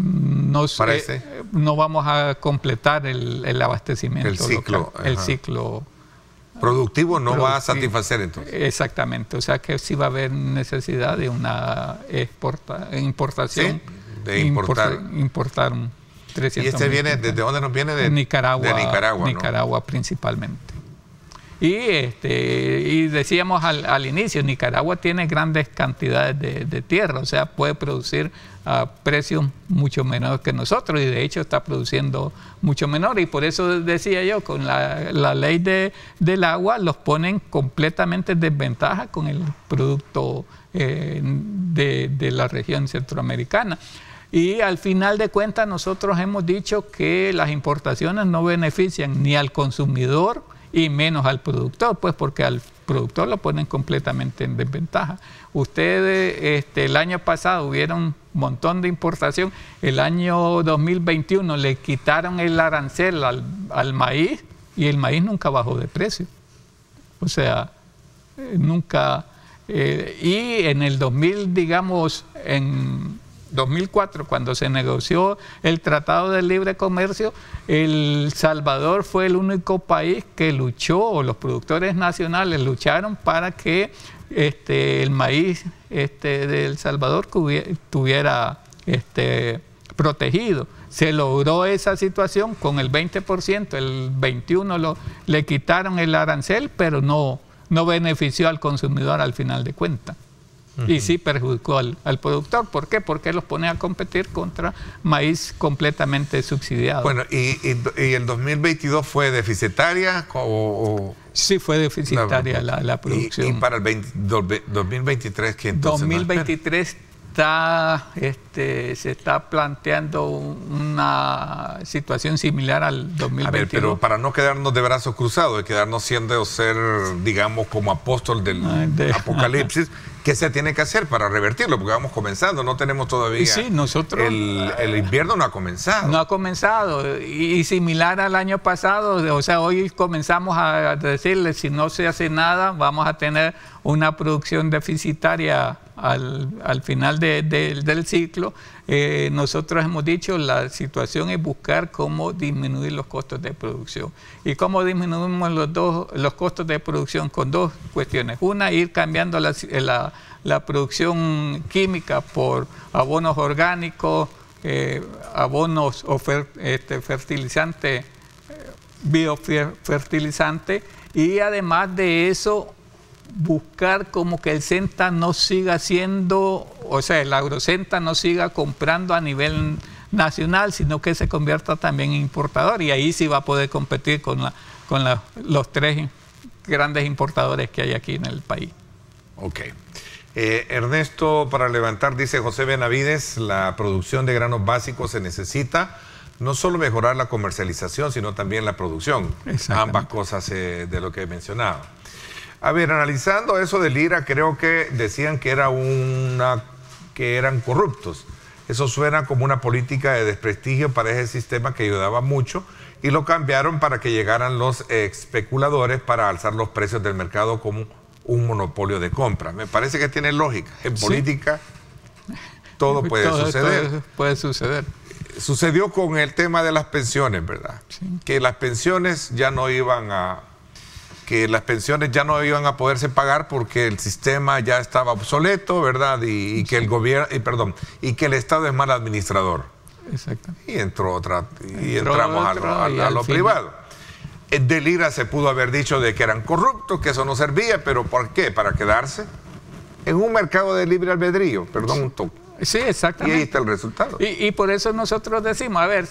no, sé, no vamos a completar el, el abastecimiento. El ciclo. Local, el ciclo productivo no productivo. va a satisfacer entonces. Exactamente. O sea que sí va a haber necesidad de una exporta, importación. ¿Sí? De importar. Importar trescientos. ¿Y este viene, desde dónde nos viene? De Nicaragua. De Nicaragua, Nicaragua ¿no? principalmente. Y, este, y decíamos al, al inicio, Nicaragua tiene grandes cantidades de, de tierra, o sea, puede producir a precios mucho menores que nosotros y de hecho está produciendo mucho menor. Y por eso decía yo, con la, la ley de, del agua los ponen completamente en desventaja con el producto eh, de, de la región centroamericana. Y al final de cuentas nosotros hemos dicho que las importaciones no benefician ni al consumidor y menos al productor, pues porque al productor lo ponen completamente en desventaja. Ustedes este, el año pasado hubieron un montón de importación, el año dos mil veintiuno le quitaron el arancel al, al maíz y el maíz nunca bajó de precio. O sea, eh, nunca... Eh, y en el dos mil, digamos, en dos mil cuatro, cuando se negoció el Tratado de Libre Comercio, El Salvador fue el único país que luchó, o los productores nacionales lucharon para que este, el maíz este, de El Salvador tuviera este, protegido. Se logró esa situación con el veinte por ciento, el veintiuno por ciento lo, le quitaron el arancel, pero no, no benefició al consumidor al final de cuentas. Uh-huh. Y sí perjudicó al, al productor. ¿Por qué? Porque los pone a competir contra maíz completamente subsidiado. Bueno, ¿y, y, y el dos mil veintidós fue deficitaria? O, o... Sí, fue deficitaria la, la, la producción. ¿Y, y para el veinte, dos mil veintitrés qué entonces? dos mil veintitrés está, este, se está planteando una situación similar al dos mil veintidós. A ver, pero para no quedarnos de brazos cruzados, de quedarnos siendo ser, digamos, como apóstol del de, apocalipsis, ¿qué se tiene que hacer para revertirlo? Porque vamos comenzando, no tenemos todavía... Sí, nosotros... El, el invierno no ha comenzado. No ha comenzado. Y, y similar al año pasado, o sea, hoy comenzamos a decirle, si no se hace nada, vamos a tener una producción deficitaria al, al final de, de, del ciclo. Eh, nosotros hemos dicho, la situación es buscar cómo disminuir los costos de producción. ¿Y cómo disminuimos los, dos, los costos de producción? Con dos cuestiones. Una, ir cambiando la, la, la producción química por abonos orgánicos, eh, abonos o fer, este, fertilizantes, biofertilizantes, y además de eso, buscar como que el SENTA no siga siendo, o sea, el AgroSENTA no siga comprando a nivel nacional, sino que se convierta también en importador, y ahí sí va a poder competir con, la, con la, los tres grandes importadores que hay aquí en el país. Ok. Eh, Ernesto, para levantar, dice José Benavides, la producción de granos básicos se necesita no solo mejorar la comercialización, sino también la producción. Ambas cosas eh, de lo que he mencionado. A ver, analizando eso del I R A, creo que decían que, era una, que eran corruptos. Eso suena como una política de desprestigio para ese sistema que ayudaba mucho y lo cambiaron para que llegaran los especuladores para alzar los precios del mercado como un monopolio de compra. Me parece que tiene lógica. En política sí. todo puede todo, suceder. Todo puede suceder. Sucedió con el tema de las pensiones, ¿verdad? Sí. Que las pensiones ya no iban a... que las pensiones ya no iban a poderse pagar porque el sistema ya estaba obsoleto, ¿verdad? Y, y que el gobierno, y perdón, y que el Estado es mal administrador. Exacto. Y entró otra, y entró entramos otro, a, a, a, a lo privado. Del I R A se pudo haber dicho de que eran corruptos, que eso no servía, pero ¿por qué? Para quedarse en un mercado de libre albedrío, perdón, un toque. Sí, exactamente. Y ahí está el resultado. Y, y por eso nosotros decimos, a ver,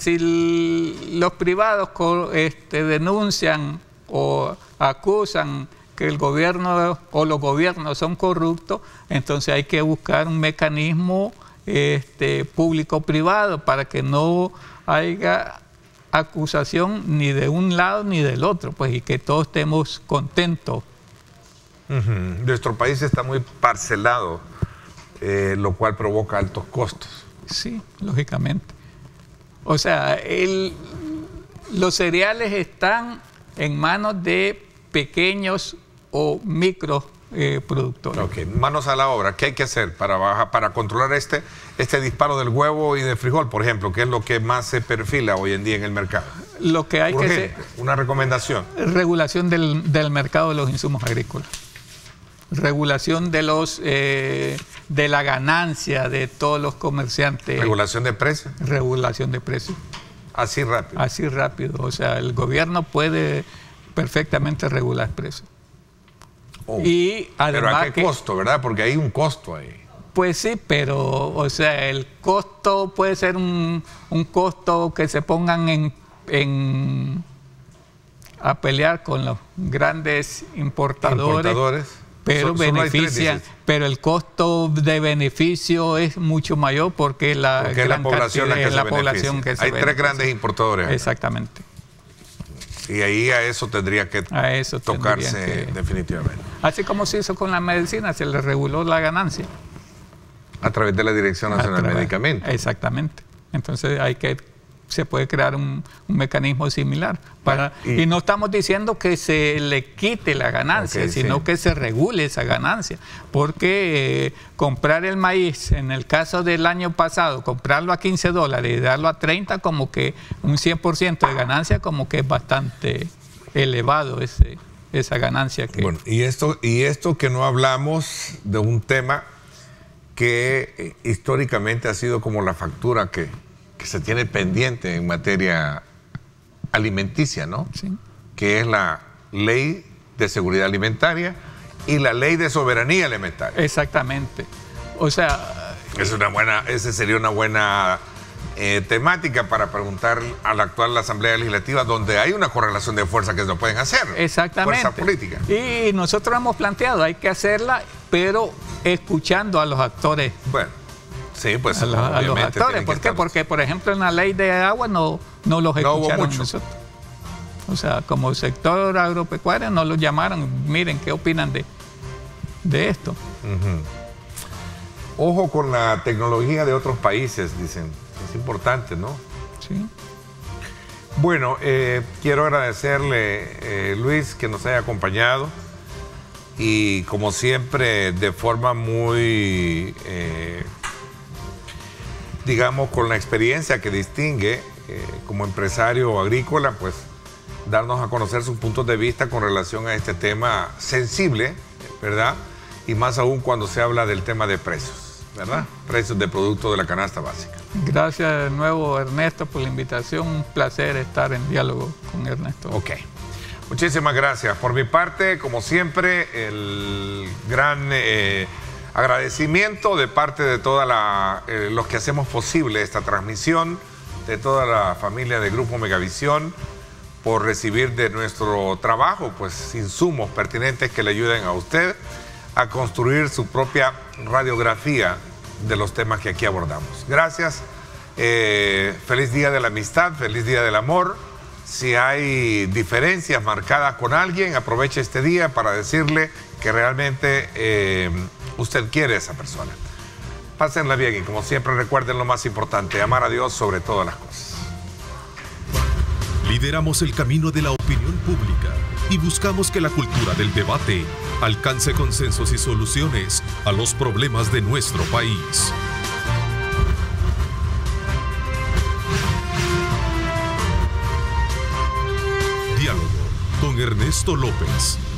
si los privados este, denuncian o acusan que el gobierno o los gobiernos son corruptos, entonces hay que buscar un mecanismo este, público-privado para que no haya acusación ni de un lado ni del otro, pues, y que todos estemos contentos. Uh-huh. Nuestro país está muy parcelado, eh, lo cual provoca altos costos. Sí, lógicamente. O sea, el, los cereales están en manos de pequeños o micro eh, productores. Ok, manos a la obra. ¿Qué hay que hacer para bajar, para controlar este, este disparo del huevo y del frijol, por ejemplo, que es lo que más se perfila hoy en día en el mercado? Lo que hay Urgente, que hacer... una recomendación. Regulación del, del mercado de los insumos agrícolas. Regulación de los eh, de la ganancia de todos los comerciantes. ¿Regulación de precios? Regulación de precios. Así rápido. Así rápido. O sea, el gobierno puede perfectamente regular precios. Oh, y además pero ¿a qué que, costo, verdad? Porque hay un costo ahí. Pues sí, pero, o sea, el costo puede ser un, un costo que se pongan en, en a pelear con los grandes importadores. importadores. Pero so, beneficia, pero el costo de beneficio es mucho mayor porque la, porque gran la población, cantidad, la que la se población que se Hay tres grandes importadores. Exactamente. Y ahí a eso tendría que a eso tocarse que, definitivamente. Así como se hizo con la medicina, se le reguló la ganancia. A través de la Dirección Nacional de Medicamentos. Exactamente. Entonces hay que se puede crear un, un mecanismo similar. Para, y, y no estamos diciendo que se le quite la ganancia, okay, sino sí. que se regule esa ganancia. Porque eh, comprar el maíz, en el caso del año pasado, comprarlo a quince dólares y darlo a treinta, como que un cien por ciento de ganancia, como que es bastante elevado ese, esa ganancia. Que... Bueno, y esto, y esto que no hablamos de un tema que eh, históricamente ha sido como la factura que... que se tiene pendiente en materia alimenticia, ¿no? Sí. Que es la Ley de Seguridad Alimentaria y la Ley de Soberanía Alimentaria. Exactamente. O sea... Es una buena, esa sería una buena eh, temática para preguntar a la actual Asamblea Legislativa, donde hay una correlación de fuerza que se lo pueden hacer. Exactamente. Fuerza política. Y nosotros hemos planteado, hay que hacerla, pero escuchando a los actores. Bueno. Sí, pues a, la, a los actores. ¿Por qué? Estar... Porque, por ejemplo, en la ley de agua no, no los no escucharon nosotros. O sea, como sector agropecuario no los llamaron. Miren, ¿qué opinan de, de esto? Uh-huh. Ojo con la tecnología de otros países, dicen. Es importante, ¿no? Sí. Bueno, eh, quiero agradecerle, eh, Luis, que nos haya acompañado. Y como siempre, de forma muy... Eh, digamos, con la experiencia que distingue eh, como empresario agrícola, pues darnos a conocer sus puntos de vista con relación a este tema sensible, ¿verdad? Y más aún cuando se habla del tema de precios, ¿verdad? Precios de productos de la canasta básica. Gracias de nuevo, Ernesto, por la invitación. Un placer estar en diálogo con Ernesto. Ok. Muchísimas gracias. Por mi parte, como siempre, el gran... Eh, agradecimiento de parte de todos eh, los que hacemos posible esta transmisión, de toda la familia de Grupo Megavisión, por recibir de nuestro trabajo pues insumos pertinentes que le ayuden a usted a construir su propia radiografía de los temas que aquí abordamos. Gracias, eh, feliz Día de la Amistad, feliz Día del Amor. Si hay diferencias marcadas con alguien, aproveche este día para decirle que realmente eh, usted quiere a esa persona. Pásenla bien y como siempre recuerden lo más importante, amar a Dios sobre todas las cosas. Lideramos el camino de la opinión pública y buscamos que la cultura del debate alcance consensos y soluciones a los problemas de nuestro país. Diálogo con Ernesto López.